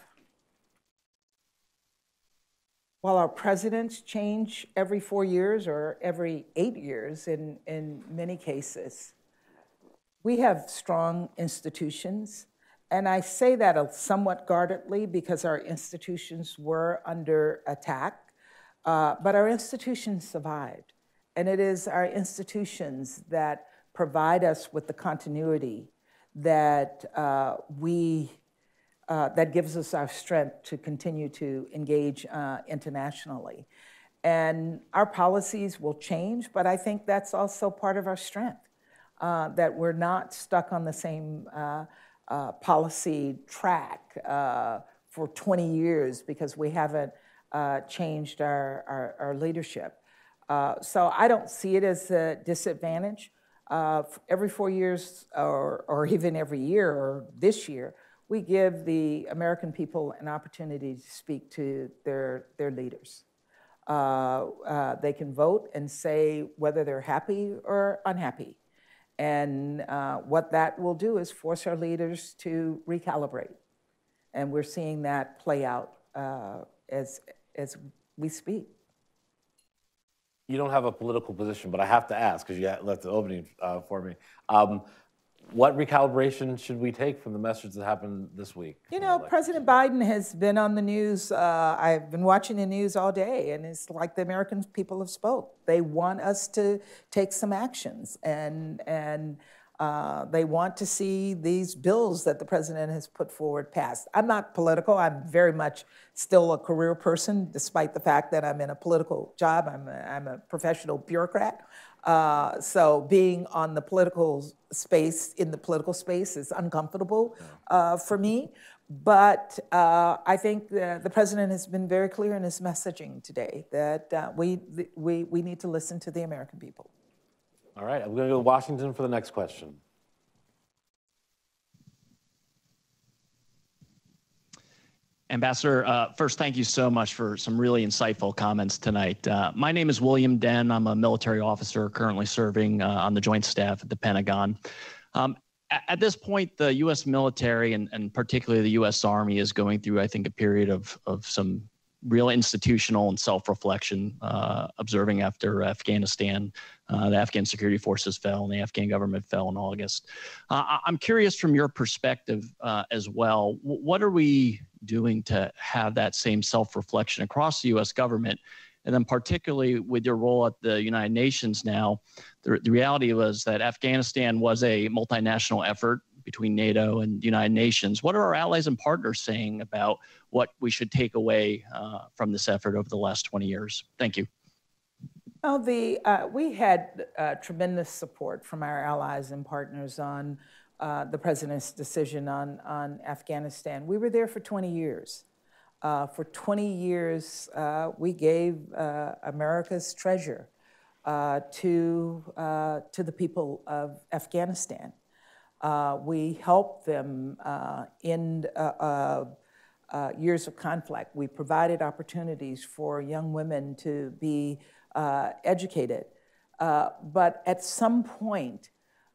while our presidents change every four years or every eight years in, in many cases, we have strong institutions. And I say that somewhat guardedly because our institutions were under attack, uh, but our institutions survived. And it is our institutions that provide us with the continuity that uh, we, uh, that gives us our strength to continue to engage uh, internationally. And our policies will change, but I think that's also part of our strength, uh, that we're not stuck on the same uh, uh, policy track uh, for twenty years because we haven't uh, changed our, our, our leadership. Uh, so I don't see it as a disadvantage. Uh, every four years, or, or even every year, or this year, we give the American people an opportunity to speak to their, their leaders. Uh, uh, they can vote and say whether they're happy or unhappy. And uh, what that will do is force our leaders to recalibrate. And we're seeing that play out uh, as, as we speak. You don't have a political position, but I have to ask, because you left the opening uh, for me. Um, what recalibration should we take from the message that happened this week? You know, President Biden has been on the news. Uh, I've been watching the news all day, and it's like the American people have spoke. They want us to take some actions, and, and uh, they want to see these bills that the president has put forward passed. I'm not political. I'm very much still a career person, despite the fact that I'm in a political job. I'm a, I'm a professional bureaucrat. Uh, so being on the political space, in the political space, is uncomfortable uh, for me. But uh, I think the, the president has been very clear in his messaging today that uh, we, we, we need to listen to the American people. All right, I'm going to go to Washington for the next question. Ambassador, uh, first, thank you so much for some really insightful comments tonight. Uh, my name is William Den. I'm a military officer currently serving uh, on the Joint Staff at the Pentagon. Um, at, at this point, the U S military and, and particularly the U S Army is going through, I think, a period of, of some real institutional and self-reflection, uh, observing after Afghanistan. Uh, the Afghan security forces fell and the Afghan government fell in August. Uh, I'm curious from your perspective uh, as well, what are we doing to have that same self-reflection across the U S government? And then particularly with your role at the United Nations now, the, the reality was that Afghanistan was a multinational effort between NATO and the United Nations. What are our allies and partners saying about what we should take away uh, from this effort over the last twenty years? Thank you. Well, the, uh, we had uh, tremendous support from our allies and partners on uh, the president's decision on, on Afghanistan. We were there for twenty years. Uh, for twenty years, uh, we gave uh, America's treasure uh, to, uh, to the people of Afghanistan. Uh, we helped them uh, end uh, uh, uh, years of conflict. We provided opportunities for young women to be uh, educated. Uh, but at some point,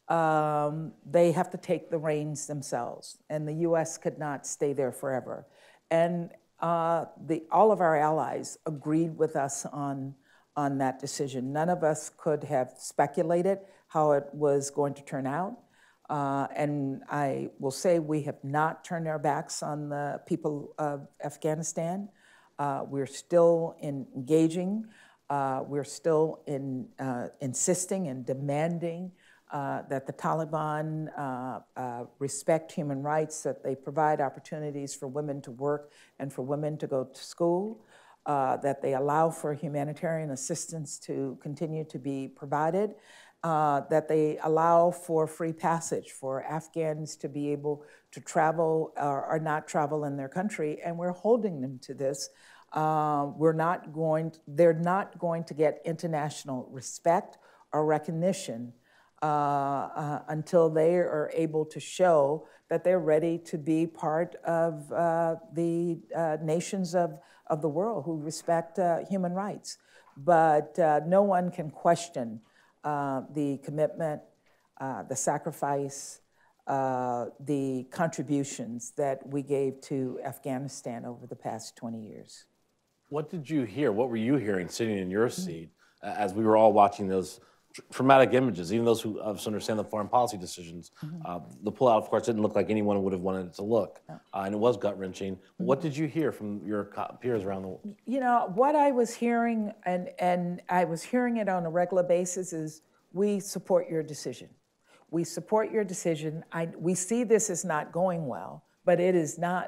um, they have to take the reins themselves, and the U S could not stay there forever. And uh, the, all of our allies agreed with us on, on that decision. None of us could have speculated how it was going to turn out. Uh, and I will say we have not turned our backs on the people of Afghanistan. Uh, we're still in engaging. Uh, we're still in, uh, insisting and demanding uh, that the Taliban uh, uh, respect human rights, that they provide opportunities for women to work and for women to go to school, uh, that they allow for humanitarian assistance to continue to be provided. Uh, that they allow for free passage for Afghans to be able to travel or, or not travel in their country, and we're holding them to this. Uh, we're not going, to, they're not going to get international respect or recognition uh, uh, until they are able to show that they're ready to be part of uh, the uh, nations of, of the world who respect uh, human rights. But uh, no one can question Uh, the commitment, uh, the sacrifice, uh, the contributions that we gave to Afghanistan over the past twenty years. What did you hear? What were you hearing sitting in your seat uh, as we were all watching those tr traumatic images, even those who uh, understand the foreign policy decisions? Mm-hmm. uh, the pullout, of course, didn't look like anyone would have wanted it to look, no. uh, and it was gut-wrenching. Mm-hmm. What did you hear from your peers around the world? You know, what I was hearing, and, and I was hearing it on a regular basis, is we support your decision. We support your decision. I, we see this is not going well, but it is not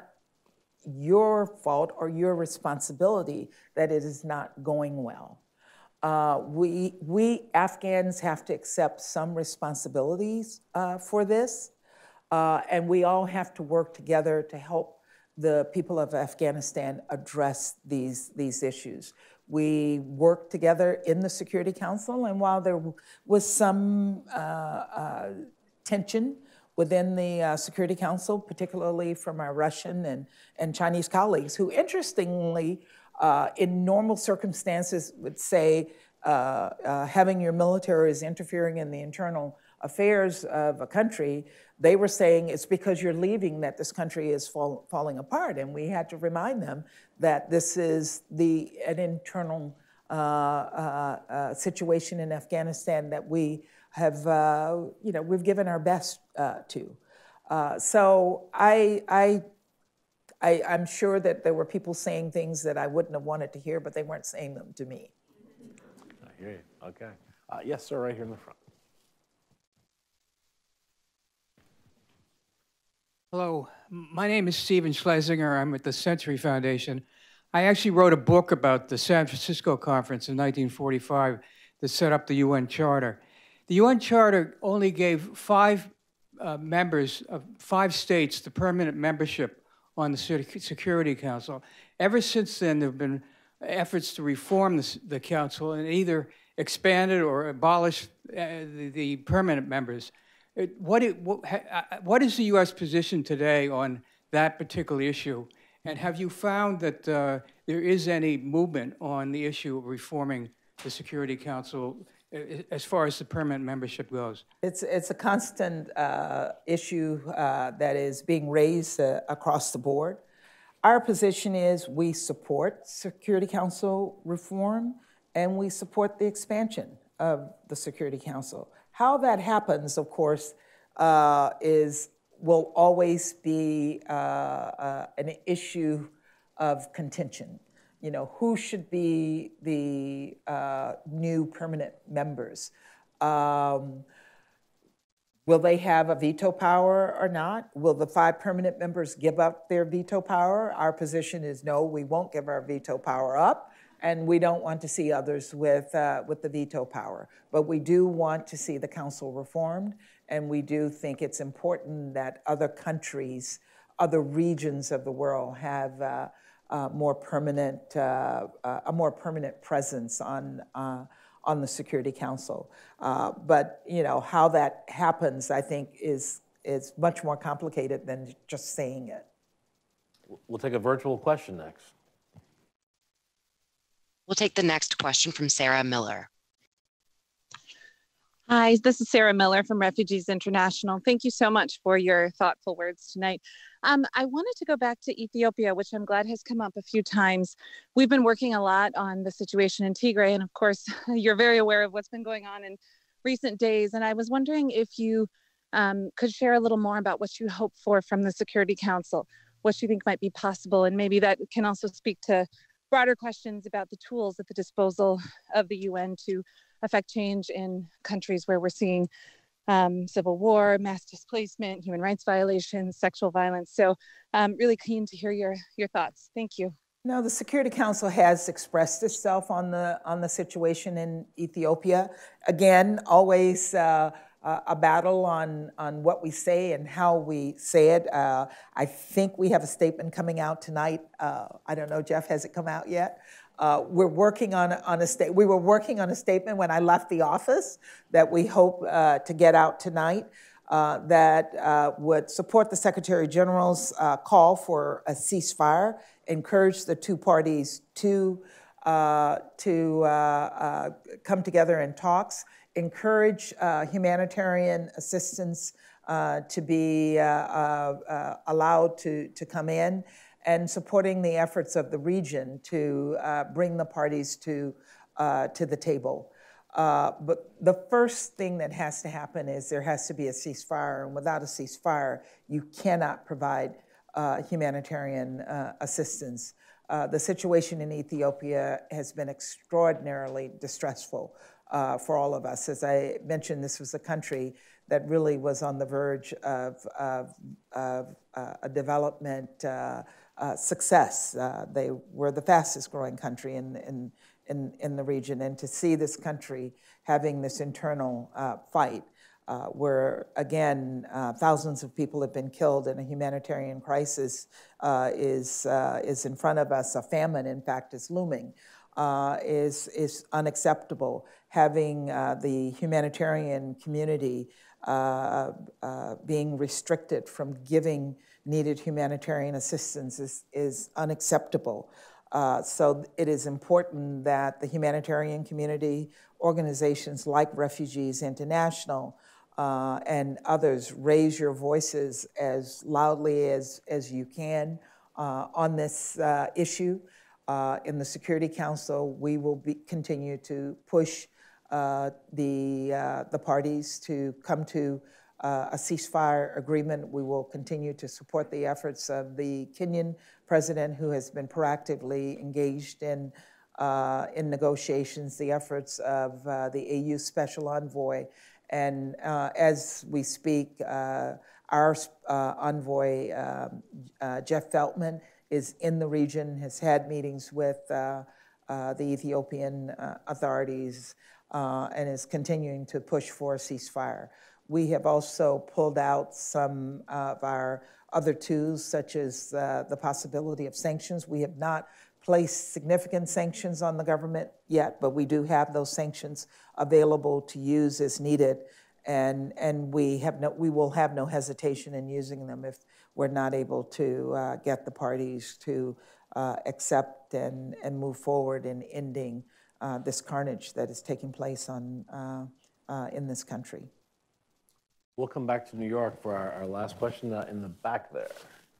your fault or your responsibility that it is not going well. Uh, we, we Afghans have to accept some responsibilities uh, for this, uh, and we all have to work together to help the people of Afghanistan address these, these issues. We worked together in the Security Council, and while there was some uh, uh, tension within the uh, Security Council, particularly from our Russian and, and Chinese colleagues, who interestingly, uh, in normal circumstances would say, uh, uh, having your military is interfering in the internal affairs of a country, they were saying it's because you're leaving that this country is fall, falling apart. And we had to remind them that this is the, an internal uh, uh, uh, situation in Afghanistan that we have, uh, you know, we've given our best uh, to. Uh, so I, I, I, I'm sure that there were people saying things that I wouldn't have wanted to hear, but they weren't saying them to me. I hear you, okay. Uh, yes, sir, right here in the front. Hello, my name is Stephen Schlesinger. I'm with the Century Foundation. I actually wrote a book about the San Francisco Conference in nineteen forty-five that set up the U N Charter. The U N Charter only gave five uh, members of five states the permanent membership on the Security Council. Ever since then, there have been efforts to reform the, the council and either expanded or abolished uh, the, the permanent members. It, what, it, what, what is the U S position today on that particular issue? And have you found that uh, there is any movement on the issue of reforming the Security Council as far as the permanent membership goes? It's, it's a constant uh, issue uh, that is being raised uh, across the board. Our position is we support Security Council reform and we support the expansion of the Security Council. How that happens, of course, uh, is will always be uh, uh, an issue of contention. You know, who should be the uh, new permanent members? Um, will they have a veto power or not? Will the five permanent members give up their veto power? Our position is no, we won't give our veto power up, and we don't want to see others with, uh, with the veto power. But we do want to see the council reformed, and we do think it's important that other countries, other regions of the world have uh, uh, more permanent, uh, uh, a more permanent presence on, uh, on the Security Council. Uh, but you know, how that happens, I think, is, is much more complicated than just saying it. We'll take a virtual question next. We'll take the next question from Sarah Miller. Hi, this is Sarah Miller from Refugees International. Thank you so much for your thoughtful words tonight. Um, I wanted to go back to Ethiopia, which I'm glad has come up a few times. We've been working a lot on the situation in Tigray, and of course, you're very aware of what's been going on in recent days. And I was wondering if you um, could share a little more about what you hope for from the Security Council, what you think might be possible, and maybe that can also speak to broader questions about the tools at the disposal of the U N to affect change in countries where we're seeing um, civil war, mass displacement, human rights violations, sexual violence. So I'm um, really keen to hear your, your thoughts. Thank you. No, the Security Council has expressed itself on the, on the situation in Ethiopia. Again, always uh, uh, a battle on, on what we say and how we say it. Uh, I think we have a statement coming out tonight. Uh, I don't know, Jeff, has it come out yet? Uh, we're working on, on a sta- we were working on a statement when I left the office that we hope uh, to get out tonight uh, that uh, would support the Secretary General's uh, call for a ceasefire, encourage the two parties to, uh, to uh, uh, come together in talks, encourage uh, humanitarian assistance uh, to be uh, uh, uh, allowed to, to come in, and supporting the efforts of the region to uh, bring the parties to, uh, to the table. Uh, but the first thing that has to happen is there has to be a ceasefire, and without a ceasefire, you cannot provide uh, humanitarian uh, assistance. Uh, the situation in Ethiopia has been extraordinarily distressful uh, for all of us. As I mentioned, this was a country that really was on the verge of, of, of uh, a development uh, Uh, success. Uh, they were the fastest growing country in, in, in, in the region, and to see this country having this internal uh, fight uh, where, again, uh, thousands of people have been killed and a humanitarian crisis uh, is, uh, is in front of us. A famine, in fact, is looming, uh, is, is unacceptable. Having uh, the humanitarian community uh, uh, being restricted from giving needed humanitarian assistance is, is unacceptable. Uh, so it is important that the humanitarian community, organizations like Refugees International uh, and others raise your voices as loudly as, as you can uh, on this uh, issue. Uh, in the Security Council, we will be, continue to push uh, the, uh, the parties to come to uh, a ceasefire agreement. We will continue to support the efforts of the Kenyan president, who has been proactively engaged in, uh, in negotiations, the efforts of uh, the A U Special Envoy. And uh, as we speak, uh, our uh, envoy, uh, uh, Jeff Feltman, is in the region, has had meetings with uh, uh, the Ethiopian uh, authorities, uh, and is continuing to push for a ceasefire. We have also pulled out some of our other tools, such as uh, the possibility of sanctions. We have not placed significant sanctions on the government yet, but we do have those sanctions available to use as needed, and, and we, have no, we will have no hesitation in using them if we're not able to uh, get the parties to uh, accept and, and move forward in ending uh, this carnage that is taking place on, uh, uh, in this country. We'll come back to New York for our, our last question uh, in the back there.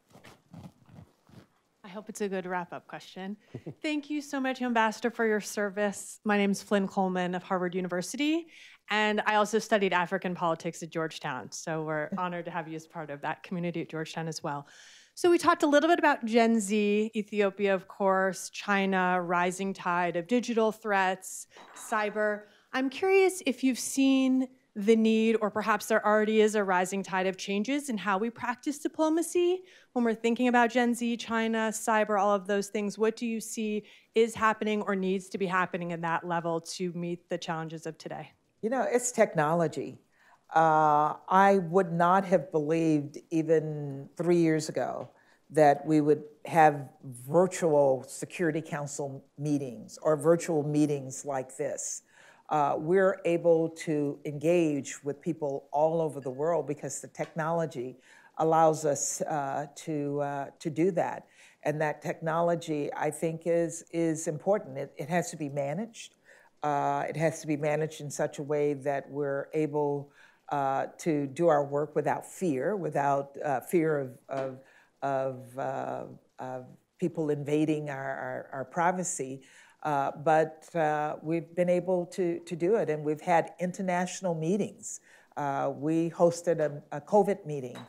I hope it's a good wrap-up question. Thank you so much, Ambassador, for your service. My name is Flynn Coleman of Harvard University, and I also studied African politics at Georgetown, so we're honored to have you as part of that community at Georgetown as well. So we talked a little bit about Gen Z, Ethiopia, of course, China, rising tide of digital threats, cyber. I'm curious if you've seen the need, or perhaps there already is a rising tide of changes in how we practice diplomacy when we're thinking about Gen Z, China, cyber, all of those things. What do you see is happening or needs to be happening at that level to meet the challenges of today? You know, it's technology. Uh, I would not have believed even three years ago that we would have virtual Security Council meetings or virtual meetings like this. Uh, we're able to engage with people all over the world because the technology allows us uh, to, uh, to do that. And that technology, I think, is, is important. It, it has to be managed. Uh, it has to be managed in such a way that we're able uh, to do our work without fear, without uh, fear of, of, of, uh, of people invading our, our, our privacy. Uh, but uh, we've been able to, to do it, and we've had international meetings. Uh, we hosted a, a COVID meeting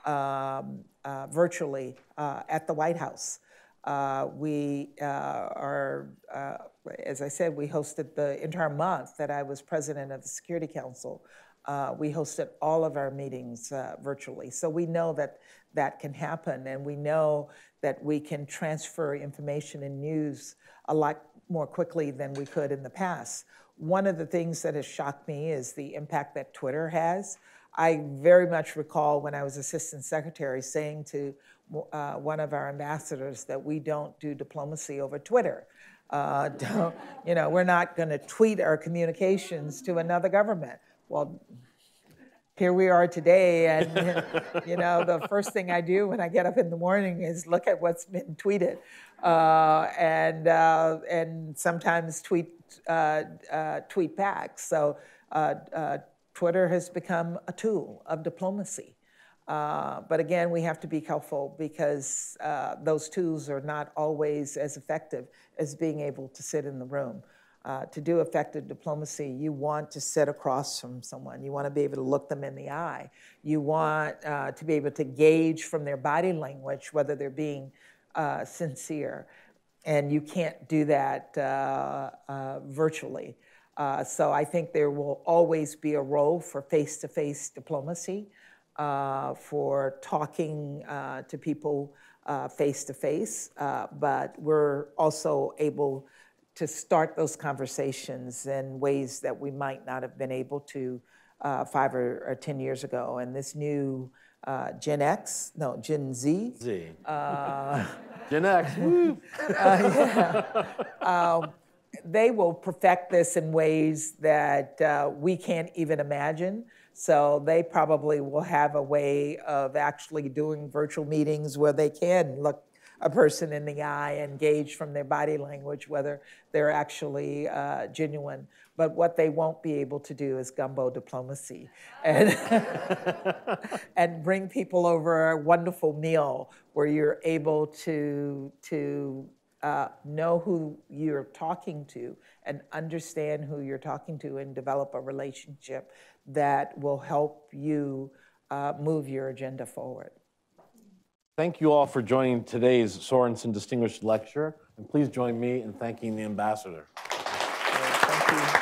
um, uh, virtually uh, at the White House. Uh, we uh, are, uh, as I said, we hosted the entire month that I was president of the Security Council. Uh, we hosted all of our meetings uh, virtually. So we know that that can happen, and we know that we can transfer information and news a lot more quickly than we could in the past. One of the things that has shocked me is the impact that Twitter has. I very much recall when I was Assistant Secretary saying to uh, one of our ambassadors that we don't do diplomacy over Twitter. Uh, don't, you know, we're not going to tweet our communications to another government. Well, here we are today, and you know, the first thing I do when I get up in the morning is look at what's been tweeted, uh, and uh, and sometimes tweet uh, uh, tweet back. So uh, uh, Twitter has become a tool of diplomacy, uh, but again, we have to be careful because uh, those tools are not always as effective as being able to sit in the room. Uh, to do effective diplomacy, you want to sit across from someone. You want to be able to look them in the eye. You want uh, to be able to gauge from their body language whether they're being uh, sincere. And you can't do that uh, uh, virtually. Uh, so I think there will always be a role for face-to-face diplomacy, uh, for talking uh, to people uh, face-to-face, uh, but we're also able to start those conversations in ways that we might not have been able to uh, five or, or ten years ago. And this new uh, Gen X, no, Gen Z. Z. Uh, Gen X, woo. uh, yeah. um, they will perfect this in ways that uh, we can't even imagine. So they probably will have a way of actually doing virtual meetings where they can look a person in the eye and gauge from their body language whether they're actually uh, genuine. But what they won't be able to do is gumbo diplomacy and, and bring people over a wonderful meal where you're able to, to uh, know who you're talking to and understand who you're talking to and develop a relationship that will help you uh, move your agenda forward. Thank you all for joining today's Sorensen Distinguished Lecture, and please join me in thanking the ambassador. Thank you.